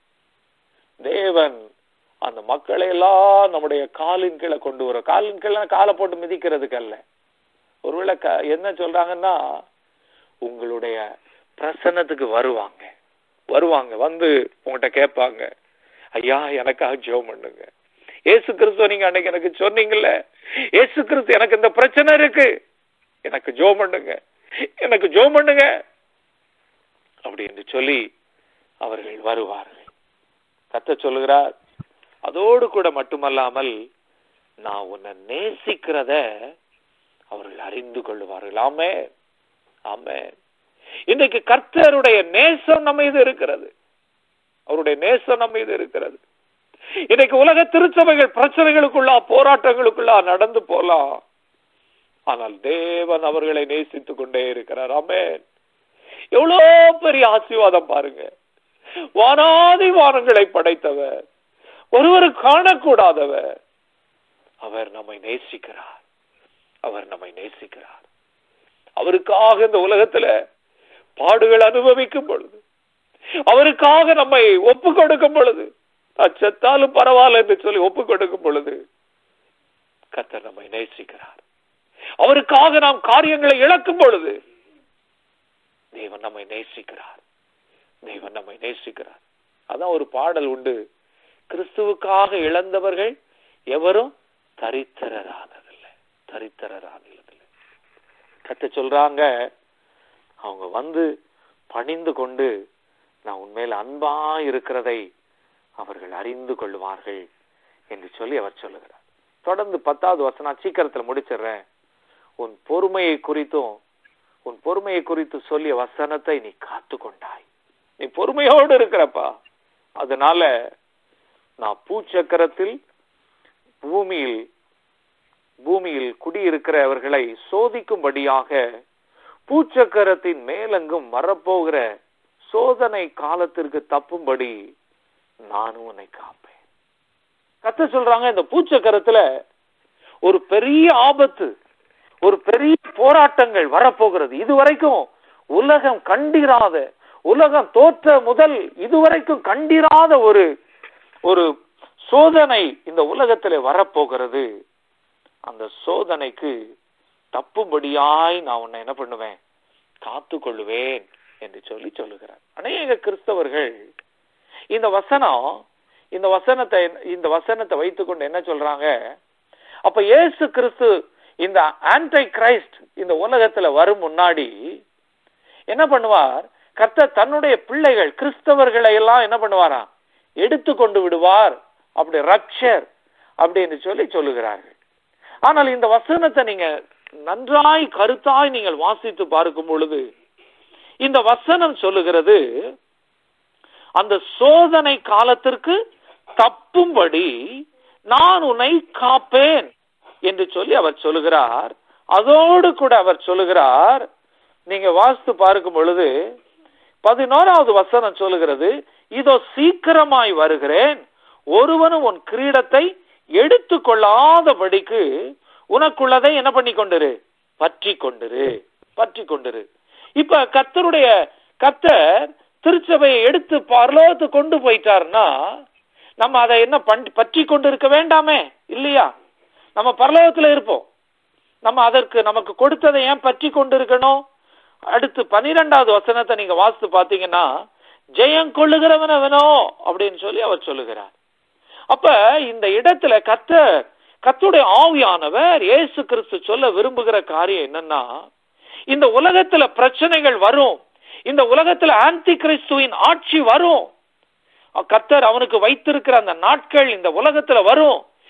தேவன் அந்த மக்களை எல்லாம் நம்முடைய காலின் கீழே கொண்டு வரும். காலின் கீழே காலை போட்டு மிதிக்கிறதுக்கு அல்ல. ஒருவேளை என்ன சொல்றாங்கன்னா, உங்களுடைய பிரசன்னத்துக்கு வருவாங்க. வந்து உங்கள்கிட்ட கேட்பாங்க, ஐயா எனக்காக ஜெபம் பண்ணுங்க. இயேசு கிறிஸ்துவ நீங்க அன்னைக்கு எனக்கு சொன்னீங்கல்ல, இயேசு கிறிஸ்து எனக்கு இந்த பிரச்சனை இருக்கு, எனக்கு ஜெபம் பண்ணுங்க, எனக்கு ஜெபம் பண்ணுங்க அப்படின்னு சொல்லி அவர்கள் வருவார்கள். கர்த்தர் சொல்லுகிறார், அதோடு கூட மட்டுமல்லாமல் நான் உன்னை நேசிக்கிறத அவர்கள் அறிந்து கொள்ளுவார்கள். ஆமென், ஆமென். இன்றைக்கு கர்த்தருடைய நேசம் நம்ம மீது இருக்கிறது. அவருடைய நேசம் நம்ம மீது இருக்கிறது. இன்னைக்கு உலக திருச்சபைகள் பிரச்சனைகளுக்குள்ளா, போராட்டங்களுக்குள்ளா நடந்து போலாம். ஆனால் தேவன் அவர்களை நேசித்துக் கொண்டே இருக்கிறார். ஆமென். எவ்வளவு பெரிய ஆசீர்வாதம் பாருங்க. வானாதி வானங்களை படைத்தவர், ஒருவர் காணக்கூடாதவர், அவர் நம்மை நேசிக்கிறார். அவர் நம்மை நேசிக்கிறார். அவருக்காக இந்த உலகத்துல பாடுகள் அனுபவிக்கும் பொழுது, அவருக்காக நம்மை ஒப்பு கொடுக்கும் பொழுது, செத்தாலும் பரவாயில்ல என்று சொல்லி ஒப்பு கொடுக்கும் பொழுது கர்த்தர் நம்மை நேசிக்கிறார். அவருக்காக நாம் காரியங்களை இழக்கும் பொழுது தேவன் நம்மை நேசிக்கிறார். தேவன் நம்மை நேசிக்கிறார். அதான் ஒரு பாடல் உண்டு, கிறிஸ்துவுக்காக இழந்தவர்கள் எவரும் தரித்திரரானதில்லை, தரித்திரரானதில்லை. கர்த்தர் சொல்றாங்க, அவங்க வந்து பணிந்து கொண்டு நான் உண்மையில் அன்பா இருக்கிறதை அவர்கள் அறிந்து கொள்வார்கள் என்று சொல்லி அவர் சொல்லுகிறார். தொடர்ந்து 10வது வசனம் சீக்கிரத்தில் முடிச்சிடுறேன். உன் பொறுமையை குறித்து சொல்லிய வசனத்தை நீ காத்து கொண்டாய். நீ பொறுமையோடு இருக்கிறப்பா, அதனால நான் பூச்சக்கரத்தில் பூமியில் குடியிருக்கிறவர்களை சோதிக்கும்படியாக பூச்சக்கரத்தின் மேலெங்கும் வரப்போகிற சோதனை காலத்திற்கு தப்பும்படி நானும் உன்னை காப்பேன். கர்த்தர் சொல்றாங்க, இந்த பூச்சக்கரத்துல ஒரு பெரிய ஆபத்து, ஒரு பெரிய போராட்டங்கள் வரப்போகிறது. இதுவரைக்கும் உலகம் கண்டிராத, உலகம் தோற்ற முதல் இதுவரைக்கும் கண்டிராத ஒரு சோதனை இந்த உலகத்திலே வரப்போகிறது. அந்த சோதனைக்கு தப்பும்படியாய் நான் உன்னை என்ன பண்ணுவேன், காத்து கொள்ளுவேன் என்று சொல்லி சொல்லுகிறார். அநேக கிறிஸ்தவர்கள் இந்த வசனத்தை வைத்துக்கொண்டு என்ன சொல்றாங்க, அப்ப இயேசு கிறிஸ்து இந்த ஆன்டை கிரைஸ்ட் இந்த உலகத்துல வரும் முன்னாடி என்ன பண்ணுவார், கர்த்தர் தன்னுடைய பிள்ளைகள் கிறிஸ்தவர்களை எல்லாம் என்ன பண்ணுவாரா, எடுத்து கொண்டு விடுவார், அப்படி ரப்சர் அப்படின்னு சொல்லி சொல்லுகிறார்கள். ஆனால் இந்த வசனத்தை நீங்க நன்றாய் கருத்தாய் நீங்கள் வாசித்து பார்க்கும் பொழுது இந்த வசனம் சொல்லுகிறது, அந்த சோதனை காலத்திற்கு தப்பும்படி நான் உன்னை காப்பேன் என்று சொல்லி அவர் சொல்லுகிறார். அதோடு கூட அவர் சொல்லுகிறார், நீங்க வாசித்து பார்க்கும் பொழுது 11வது வசனம் சொல்லுகிறது, இதோ சீக்கிரமாய் வருகிறேன், ஒருவனும் உன் கிரீடத்தை எடுத்து கொள்ளாதபடிக்கு உனக்குள்ளதை என்ன பண்ணி கொண்டிரு, பற்றி கொண்டிரு. இப்ப கர்த்தர் திருச்சபையை எடுத்து பரலோகத்து கொண்டு போயிட்டார்னா நம்ம அதை என்ன பற்றி கொண்டு இருக்க வேண்டாமே, இல்லையா? நம்ம பரலோகத்துல இருப்போம். நம்ம அதற்கு நமக்கு கொடுத்ததை ஏன் பற்றி கொண்டு இருக்கணும்? அடுத்து 12வது வசனத்தை நீங்க வாசித்து பாத்தீங்கன்னா, ஜெயம் கொள்ளுகிறவனவனோ அப்படின்னு சொல்லி அவர் சொல்லுகிறார். அப்ப இந்த இடத்துல கர்த்தருடைய ஆவியானவர் இயேசு கிறிஸ்து சொல்ல விரும்புகிற காரியம் என்னன்னா, இந்த உலகத்துல பிரச்சனைகள் வரும், இந்த உலகத்துல ஆன்டி கிறிஸ்துவின் ஆட்சி வரும், கர்த்தர் அவனுக்கு வைத்திருக்கிற அந்த நாட்கள் இந்த உலகத்துல வரும்.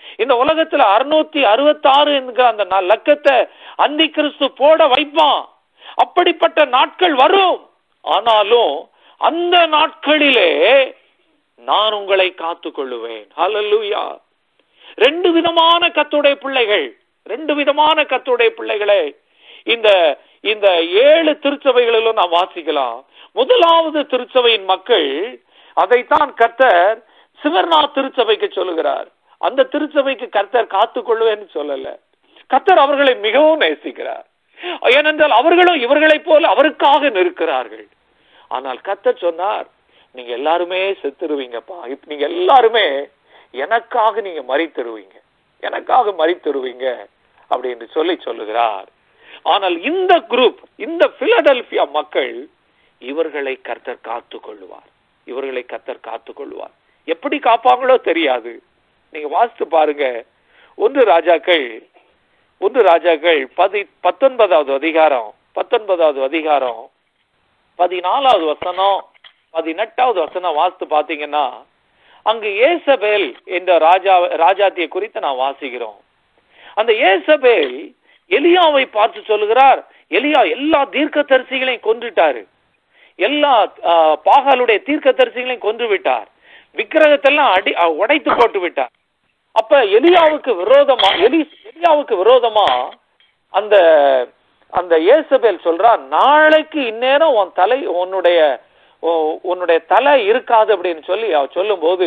இந்த உலகத்துல 666 என்கிற அந்த லக்கத்தை அந்தி கிறிஸ்து போட வைப்பான். அப்படிப்பட்ட நாட்கள் வரும். ஆனாலும் அந்த நாட்களிலே நான் உங்களை காத்துக் கொள்ளுவேன். ஹல்லேலூயா. 2 விதமான கர்த்தருடைய பிள்ளைகள், 2 விதமான கர்த்தருடைய பிள்ளைகளை இந்த 7 திருச்சபைகளிலும் நாம் வாசிக்கலாம். முதலாவது திருச்சபையின் மக்கள், அதைத்தான் கர்த்தர் சிவர்னா திருச்சபைக்கு சொல்லுகிறார். அந்த திருச்சபைக்கு கர்த்தர் காத்துக்கொள்வேன்னு சொல்லல. கர்த்தர் அவர்களை மிகவும் நேசிக்கிறார். ஏனென்றால் அவர்களும் இவர்களை போல அவருக்காக நிற்கிறார்கள். ஆனால் கர்த்தர் சொன்னார், நீங்க எல்லாருமே செத்துருவீங்கப்பா, நீங்க எல்லாருமே எனக்காக நீங்க மரித்தருவீங்க, எனக்காக மரித்தருவீங்க அப்படின்னு சொல்லுகிறார். ஆனால் இந்த குரூப், இந்த பிலடெல்பியா மக்கள், இவர்களை கர்த்தர் காத்துக் கொள்ளுவார், இவர்களை கர்த்தர் காத்துக் கொள்வார். எப்படி காப்பாங்களோ தெரியாது. நீங்க வாசித்து பாருங்க. 1 ராஜாக்கள் 19வது அதிகாரம் 14வது வசனம் 18வது வசனம் வாசித்து பாத்தீங்கன்னா, அங்கு ஏசபேல் என்ற ராஜாத்தியை குறித்து நான் வாசிக்கிறோம். அந்த ஏசபேல் எலியாவை பார்த்து சொல்லுகிறார், எலியா எல்லா தீர்க்கதரிசிகளையும் கொன்றுட்டாரு, எல்லா பாகாலுடைய தீர்க்கதரிசிகளையும் கொன்று விட்டார், விக்கிரகத்தெல்லாம் உடைத்து போட்டு விட்டார். அப்ப எலியாவுக்கு விரோதமா அந்த ஏசபேல் சொல்றார், நாளைக்கு இந்நேரம் உன்னுடைய தலை இருக்காது அப்படின்னு சொல்லி சொல்லும் போது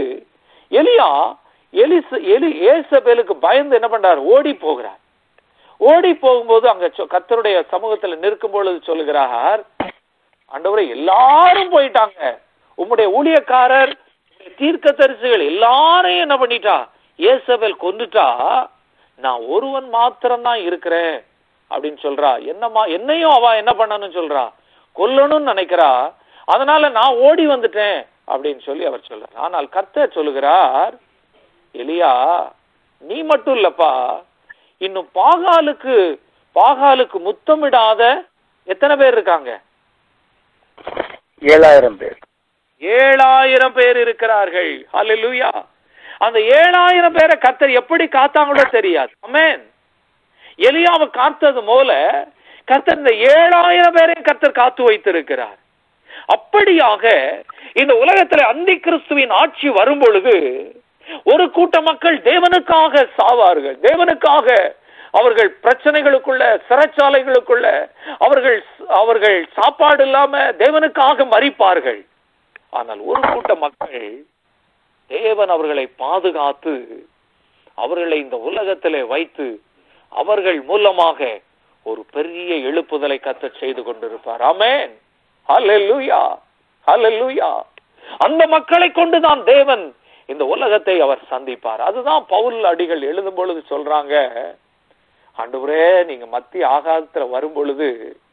ஏசபேலுக்கு பயந்து என்ன பண்றார், ஓடி போகிறார். ஓடி போகும்போது அங்க கர்த்தருடைய சமூகத்தில் நிற்கும் பொழுது சொல்லுகிறார், ஆண்டவரே எல்லாரும் போயிட்டாங்க, உம்முடைய ஊழியக்காரர் தீர்க்கதரிசிகள் எல்லாரையும் என்ன பண்ணிட்டா, ஏசபேல் கொன்னுட்டா, நான் ஒருவன் மாத்திரம்தான் இருக்கிறேன் அப்படின்னு சொல்றா. என்னையும் அவ என்ன பண்ணணும்னு சொல்றா, கொல்லணும்னு நினைக்கிறா, அதனால நான் ஓடி வந்துட்டேன் அப்படின்னு சொல்லி அவர் சொல்றார். ஆனால் கர்த்தர் சொல்லுகிறார், எலியா நீ மட்டும் இல்லப்பா, இன்னும் பாகாலுக்கு முத்தமிடாத எத்தனை பேர் இருக்காங்க? 7000 பேர். 7000 பேர் இருக்கிறார்கள். ஹல்லேலூயா. அந்த 7000 பேரை கர்த்தர் எப்படி காத்தாங்களோ தெரியாது. ஆமென். எலியாவை காத்தது போல கர்த்தர் இந்த 7000 பேரையும் கர்த்தர் காத்து வைத்திருக்கிறார். அப்படியாக இந்த உலகத்துல அந்தி கிறிஸ்துவின் ஆட்சி வரும் பொழுது ஒரு கூட்ட மக்கள் தேவனுக்காக சாவார்கள், தேவனுக்காக அவர்கள் பிரச்சனைகளுக்குள்ள, சிறைச்சாலைகளுக்குள்ள அவர்கள் சாப்பாடு இல்லாம தேவனுக்காக மரிப்பார்கள். ஆனால் ஒரு கூட்ட மக்கள் தேவன் அவர்களை பாதுகாத்து அவர்களை இந்த உலகத்திலே வைத்து அவர்கள் மூலமாக ஒரு பெரிய எழுப்புதலை கர்த்தர் செய்து கொண்டிருப்பார். ஆமென். ஹல்லேலூயா, ஹல்லேலூயா. அந்த மக்களை கொண்டுதான் தேவன் இந்த உலகத்தை அவர் சந்திப்பார். அதுதான் பவுல் அடிகள் எழுதும் பொழுது சொல்றாங்க, ஆண்டவரே நீங்க மத்திய ஆகாயத்துல வரும் பொழுது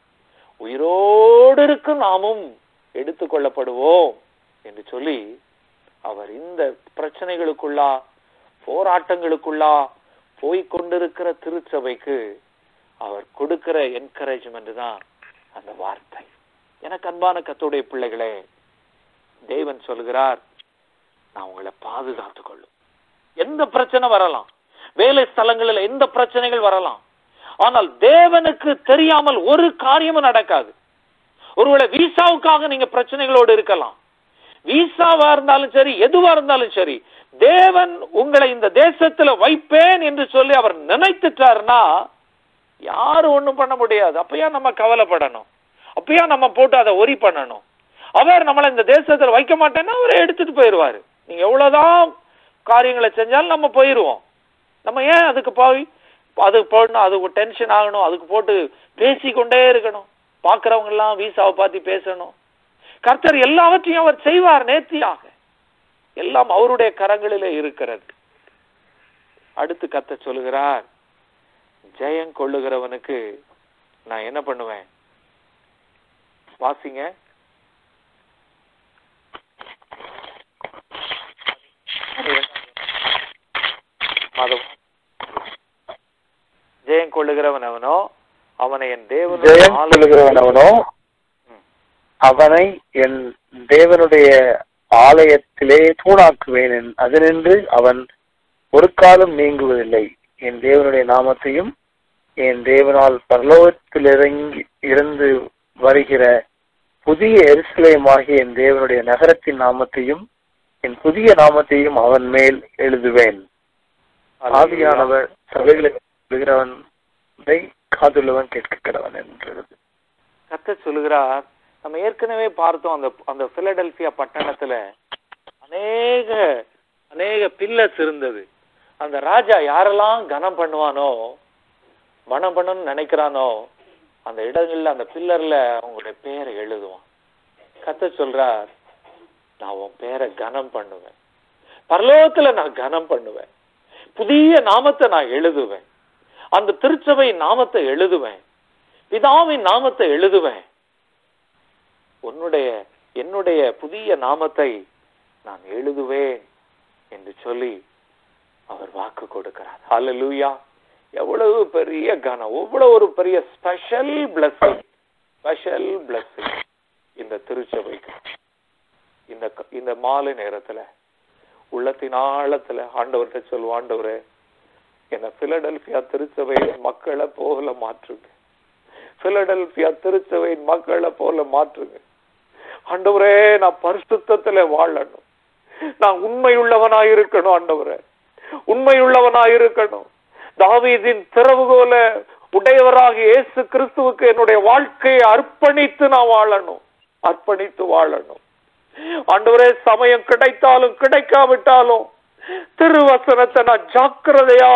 உயிரோடு இருக்கும் நாமும் எடுத்துக்கொள்ளப்படுவோம் என்று சொல்லி அவர் இந்த பிரச்சனைகளுக்குள்ளா, போராட்டங்களுக்குள்ளா போய்கொண்டிருக்கிற திருச்சபைக்கு அவர் கொடுக்கிற என்கரேஜ்மெண்ட் தான் அந்த வார்த்தை. எனக்கு அன்பான கர்த்தருடைய பிள்ளைகளே, தேவன் சொல்கிறார், நான் உங்களை பாதுகாத்துக் கொள்ளும். எந்த பிரச்சனை வரலாம், வேலை ஸ்தலங்களில் எந்த பிரச்சனைகள் வரலாம், ஆனால் தேவனுக்கு தெரியாமல் ஒரு காரியமும் நடக்காது. ஒருவேளை விசாவுக்காக நீங்க பிரச்சனைகளோடு இருக்கலாம், விசாவா இருந்தாலும் சரி, எதுவா இருந்தாலும் சரி, தேவன் உங்களை இந்த தேசத்துல வைப்பேன் என்று சொல்லி அவர் நினைத்துட்டார்னா யாரும் ஒண்ணும் பண்ண முடியாது. அப்பயா நம்ம கவலைப்படணும், அப்பயா நம்ம போட்டு அதை ஒரி பண்ணணும். அவர் நம்மளை இந்த தேசத்துல வைக்க மாட்டேன்னா அவரை எடுத்துட்டு போயிடுவாரு. நீங்க எவ்வளவுதான் காரியங்களை செஞ்சாலும் நம்ம போயிருவோம். நம்ம ஏன் அதுக்கு போடணும், அதுக்கு டென்ஷன் ஆகணும், அதுக்கு போட்டு பேசிக்கொண்டே இருக்கணும், பாக்குறவங்க எல்லாம் விசாவை பார்த்து பேசணும். கர்த்தர் எல்லாவற்றையும் அவர் செய்வார் நேர்த்தியாக. எல்லாம் அவருடைய கரங்களிலே இருக்கிறது. அடுத்து கர்த்தர் சொல்லுகிறார், ஜெயம் கொள்ளுகிறவனுக்கு நான் என்ன பண்ணுவேன்? வாசிங்க. ஜெயம் கொள்ளுகிறவனவனோ அவனை என் தேவனுடைய அவனை என் தேவனுடைய ஆலயத்திலே தூணாக்குவேன். அதனின்று அவன் ஒரு காலம் நீங்குவதில்லை. என் தேவனுடைய நாமத்தையும் என் தேவனால் பரலோகத்தில் இருந்து வருகிற புதிய எருசலேமாகிய என் தேவனுடைய நகரத்தின் நாமத்தையும் என் புதிய நாமத்தையும் அவன் மேல் எழுதுவேன். ஆவியானவர் சபைகளுக்கு சொல்கிறவனை காதுள்ளவன் கேட்க கடவன் என்றது. கர்த்தர் சொல்லுகிறார். நம்ம ஏற்கனவே பார்த்தோம், அந்த பிலடெல்பியா பட்டணத்துல அநேக பில்லர்ஸ் இருந்தது. அந்த ராஜா யாரெல்லாம் கனம் பண்ணுவானோ, மனம் பண்ணணும்னு நினைக்கிறானோ, அந்த இடங்கள்ல அந்த பில்லர்ல அவங்களுடைய பேரை எழுதுவான். கர்த்தர் சொல்றார், நான் உன் பேரை கனம் பண்ணுவேன், பரலோகத்துல நான் கனம் பண்ணுவேன், புதிய நாமத்தை நான் எழுதுவேன், அந்த திருச்சபை நாமத்தை எழுதுவேன், பிதாவின் நாமத்தை எழுதுவேன், என்னுடைய புதிய நாமத்தை நான் எழுதுவேன் என்று சொல்லி அவர் வாக்கு கொடுக்கிறார். ஹல்லேலூயா! எவ்வளவு பெரிய கனம், எவ்வளவு ஒரு பெரிய ஸ்பெஷல் பிளஸிங் இந்த திருச்சபைக்கு. இந்த மாலை நேரத்துல உள்ளத்தின் ஆழத்துல ஆண்டவர்கிட்ட சொல்லுவோம், ஆண்டவரே, என்ன பிலடெல்பியா திருச்சபையின் மக்களை போல மாற்றுங்க, பிலடெல்பியா திருச்சபையின் மக்களை போல மாற்றுங்க. ஆண்டவரே, நான் பரிசுத்தத்துல வாழணும், நான் உண்மையுள்ளவனாயிருக்கணும், ஆண்டவரே உண்மையுள்ளவனாயிருக்கணும். தாவீதின் திறவுகோல உடையவராக இயேசு கிறிஸ்துவுக்கு என்னுடைய வாழ்க்கையை அர்ப்பணித்து நான் வாழணும். ஆண்டவரே, சமயம் கிடைத்தாலும் கிடைக்காவிட்டாலும் திருவசனத்தை நான் ஜாக்கிரதையா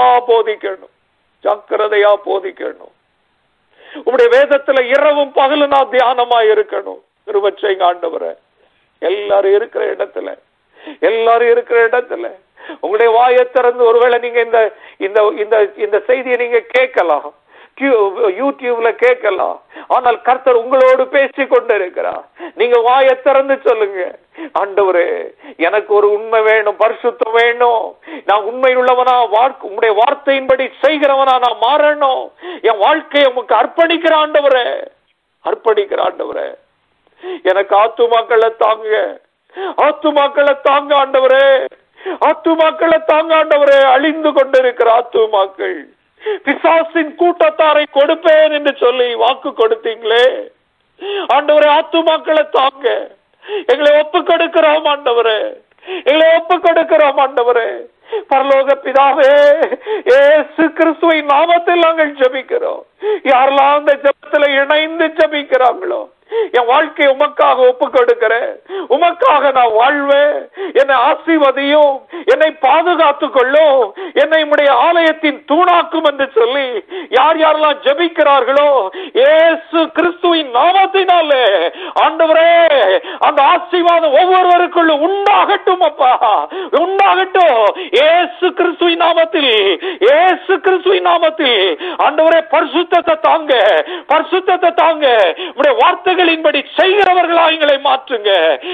போதிக்கணும். உங்களுடைய வேதத்துல இரவும் பகலும் நான் தியானமா இருக்கணும். கிருபைங்க ஆண்டவரே. எல்லாரும் இருக்கிற இடத்துல உங்களுடைய வாயை திறந்து ஒருவேளை நீங்க இந்த செய்தியை நீங்க கேட்கலாம், யூடியூப்ல கேட்கலாம். ஆனால் கர்த்தர் உங்களோடு பேசி கொண்டு இருக்கிறார். நீங்க வாயை திறந்து சொல்லுங்க, ஆண்டவரே, எனக்கு ஒரு உண்மை வேணும், பரிசுத்தம் வேணும், நான் உண்மை உள்ளவனா, உங்களுடைய வார்த்தையின்படி செய்கிறவனா நான் மாறணும், என் வாழ்க்கையை உமக்கு அர்ப்பணிக்கிற ஆண்டவரே. எனக்கு ஆத்துமாக்களை தாங்க ஆண்டவரே, அழிந்து கொண்டிருக்கிற ஆத்துமாக்கள், பிசாசின் கூட்டத்தாரை கொடுப்பேன் என்று சொல்லி வாக்கு கொடுத்தீங்களே ஆண்டவரே. ஆத்துமாக்களை தாங்க, எங்களை ஒப்பு கொடுக்கிறோம் ஆண்டவரே. பரலோக பிதாவே, இயேசு கிறிஸ்துவின் நாமத்தில் நாங்கள் ஜெபிக்கிறோம். யாரெல்லாம் அந்த ஜெபத்துல இணைந்து ஜெபிக்கிறாங்களோ, என் வாழ்க்கையை உமக்காக ஒப்பு கொடுக்கிறேன், உமக்காக நான் வாழ்வேன், என்னை ஆசீர்வதியும், என்னை பாதுகாத்துக் கொள்ளும், என்னை உம்முடைய ஆலயத்தின் தூணாக்கும் என்று சொல்லி யாரெல்லாம் ஜெபிக்கிறார்களோ, இயேசு கிறிஸ்துவின் நாமத்தினாலே ஆண்டவரே, அந்த ஆசீர்வாதம் ஒவ்வொருவருக்குள்ளும் உண்டாகட்டும் அப்பா, உண்டாகட்டும். இயேசு கிறிஸ்துவின் நாமத்தில் ஆண்டவரே, பரிசுத்தத்தை தாங்க, உம்முடைய வார்த்தைகளின்படி செய்கிறவர்களாக எங்களை மாற்றுங்க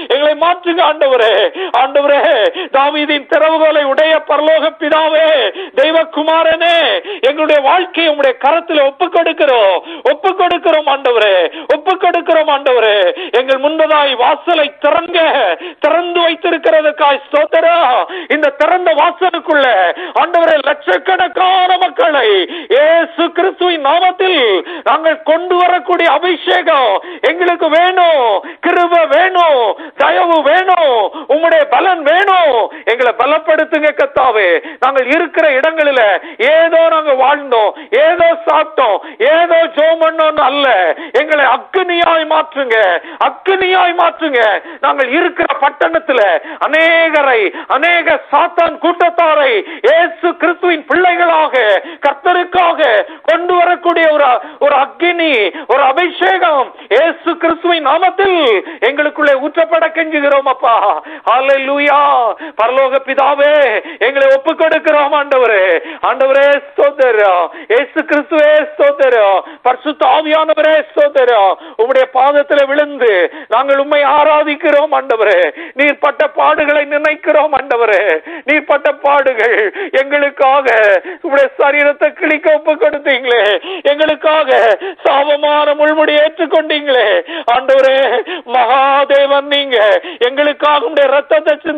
ஆண்டவரே. தாவீதின் திறவுகோலை உடைய பரலோக பிதாவே, தெய்வகுமாரனே, எங்களுடைய வாழ்க்கையை உம்முடைய கரத்தில் ஒப்புக் கொடுக்கிறோம் ஆண்டவரே. எங்கள் முன்பதாய் வாசலை திறந்து வைத்திருக்கிறதுக்காய் ஸ்தோத்திரம். இந்த திறந்த வாசலுக்குள்ள ஆண்டவரே, லட்சக்கணக்கான மக்களை இயேசு கிறிஸ்துவின் நாமத்தில் நாங்கள் கொண்டு வரக்கூடிய அபிஷேகம் எங்களுக்கு வேணும், கிருபை வேணும், தயவு வேணும், உம்முடைய பலன் வேணும். எங்களை பலப்படுத்துங்க கர்த்தாவே. நாங்கள் இருக்கிற இடங்களில் ஏதோ நாங்கள் வாழ்ந்தோம், ஏதோ சாப்பிட்டோம், ஏதோ ஜெபம் பண்ணோம் அல்ல, எங்களை அக்னியாய் மாற்றுங்க. நாங்கள் இருக்கிற பட்டணத்தில் அநேக சாத்தான் கூட்டத்தாரை இயேசு கிறிஸ்துவின் பிள்ளைகளாக கர்த்தருக்காக கொண்டு வரக்கூடிய ஒரு அக்னி, ஒரு அபிஷேகம் இயேசு கிறிஸ்துவின் நாமத்தில் எங்களுக்குள்ளே ஊற்றப்பட கெஞ்சுகிறோம் அப்பா. ஹல்லேலூயா. பரலோக பிதாவே, எங்களை ஒப்புக் கொடுக்கிறோம் ஆண்டவரே ஸ்தோத்திரம். இயேசு கிறிஸ்துவே ஸ்தோத்திரம். பரிசுத்த ஆவியானவரே ஸ்தோத்திரம். உம்முடைய பாதத்தில் விழுந்து நாங்கள் உம்மை ஆராதிக்கிறோம் ஆண்டவரே. நீர் பட்ட பாடுகளை நினைக்கிறோம் ஆண்டவரே. நீர் பட்ட பாடுகள் எங்களுக்காக உம்முடைய சரீரத்தை கிழிக்க ஒப்புக் கொடுத்தீங்களே, எங்களுக்காக சாபமான முள்முடி ஏற்றுக்கொண்டீங்களே ஆண்டவரே. மகாதேவன் நீங்க, எங்களுக்காக உம்முடைய ரத்தத்தை சிந்தினீங்க,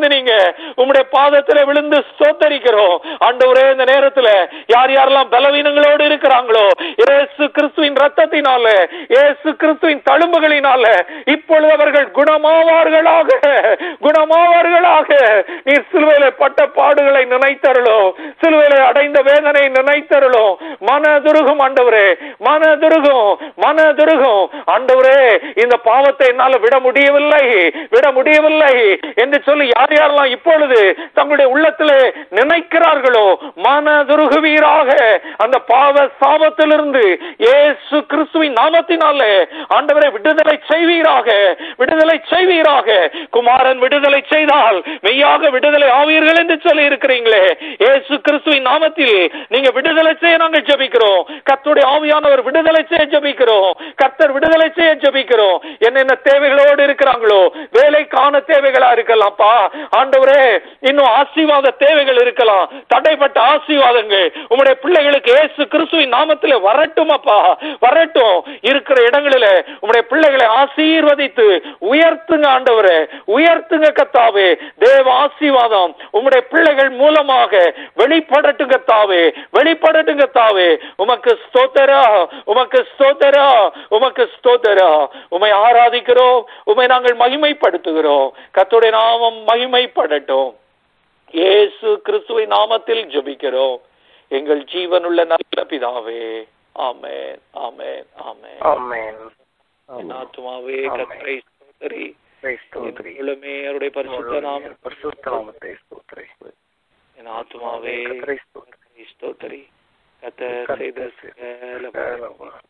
உம்முடைய பாதத்திலே விழுந்து ஸ்தோத்தரிக்கிறோம் ஆண்டவரே. இந்த நேரத்தில் யார் யாரெல்லாம் பலவீனங்களோடு இருக்கிறாங்களோ இயேசு கிறிஸ்துவின் ரத்தத்தினால, இயேசு கிறிஸ்துவின் தழும்புகளினால இப்பொழுது அவர்கள் குணமாவார்களாக, குணமாவார்களாக. நீர் சிலுவையிலே பட்ட பாடுகளை நினைத்தருளோ, சிலுவையிலே அடைந்த வேதனை நினைத்தருளோ. மனதுருகும் ஆண்டவரே, மனதுருகும், மனதுருகும் ஆண்டவரே. இந்த பாவத்தை என்னால விட முடியவில்லை, விட முடியவில்லை என்று சொல்லி யார் யாரெல்லாம் இப்பொழுது தங்களுடைய உள்ளத்திலே நினைக்கிறார்களோ மனதுருகுவீராக. அந்த பாவ சாபத்திலிருந்து இயேசு கிறிஸ்துவின் நாமத்தினாலே ஆண்டவரை விடுதலை செய்வீராக, விடுதலை செய்வீராக. குமாரன் விடுதலை செய்தால் மெய்யாக விடுதலை ஆவீர்கள் என்று சொல்லி இருக்கிறீங்களே. இயேசு கிறிஸ்துவின் நாமத்தில் நீங்க விடுதலை செய்ய நாங்கள் ஜெபிக்கிறோம். கர்த்தருடைய ஆவியானவர் விடுதலை செய்ய ஜெபிக்கிறோம். கர்த்தர் விடுதலை செய்ய ஜெபிக்கிறோம். என்னென்ன தேவைகளோடு இருக்கிறாங்களோ, வேலைக்கான தேவைகளா இருக்கலாம்ப்பா ஆண்டவரே, இன்னும் ஆசீர்வாத தேவைகள் இருக்கலாம், தடைப்பட்ட ஆசீர்வாதங்கள் உம்முடைய பிள்ளைகளுக்கு இயேசு கிறிஸ்துவின் நாமத்தில் வரட்டும் அப்பா, வரட்டும். இருக்கிற இடங்களில் உம்முடைய பிள்ளைகளை ஆசீர்வதித்து உயர்த்துங்க ஆண்டவரே, உயர்த்துங்க கர்த்தாவே. தேவ ஆசீர்வாதம் உம்முடைய பிள்ளைகள் மூலமாக வெளிப்படட்டும் கர்த்தாவே, வெளிப்படட்டும் கர்த்தாவே. உமக்கு ஸ்தோத்திரா, உமக்கு ஸ்தோத்திரா, உமக்கு ஸ்தோத்திரா. உம்மை ஆராதிக்கிறோம், உம்மை நாங்கள் மகிமைப்படுத்துகிறோம். கர்த்தருடைய நாமம் மகிமைப்படட்டும். இயேசு கிறிஸ்துவின் நாமத்தில் ஜெபிக்கிறோம் எங்கள் ஜீவனுள்ள நல்ல பிதாவே. ஆமென், ஆமென், ஆமென், ஆமென். என் ஆத்துமாவே கர்த்தரை ஸ்தோத்திரி, உள்ளமே அவருடைய பரிசுத்த நாமத்தை ஸ்தோத்திரி. என் ஆத்துமாவே கர்த்தரை ஸ்தோத்திரி. கர்த்தர் செய்த சகல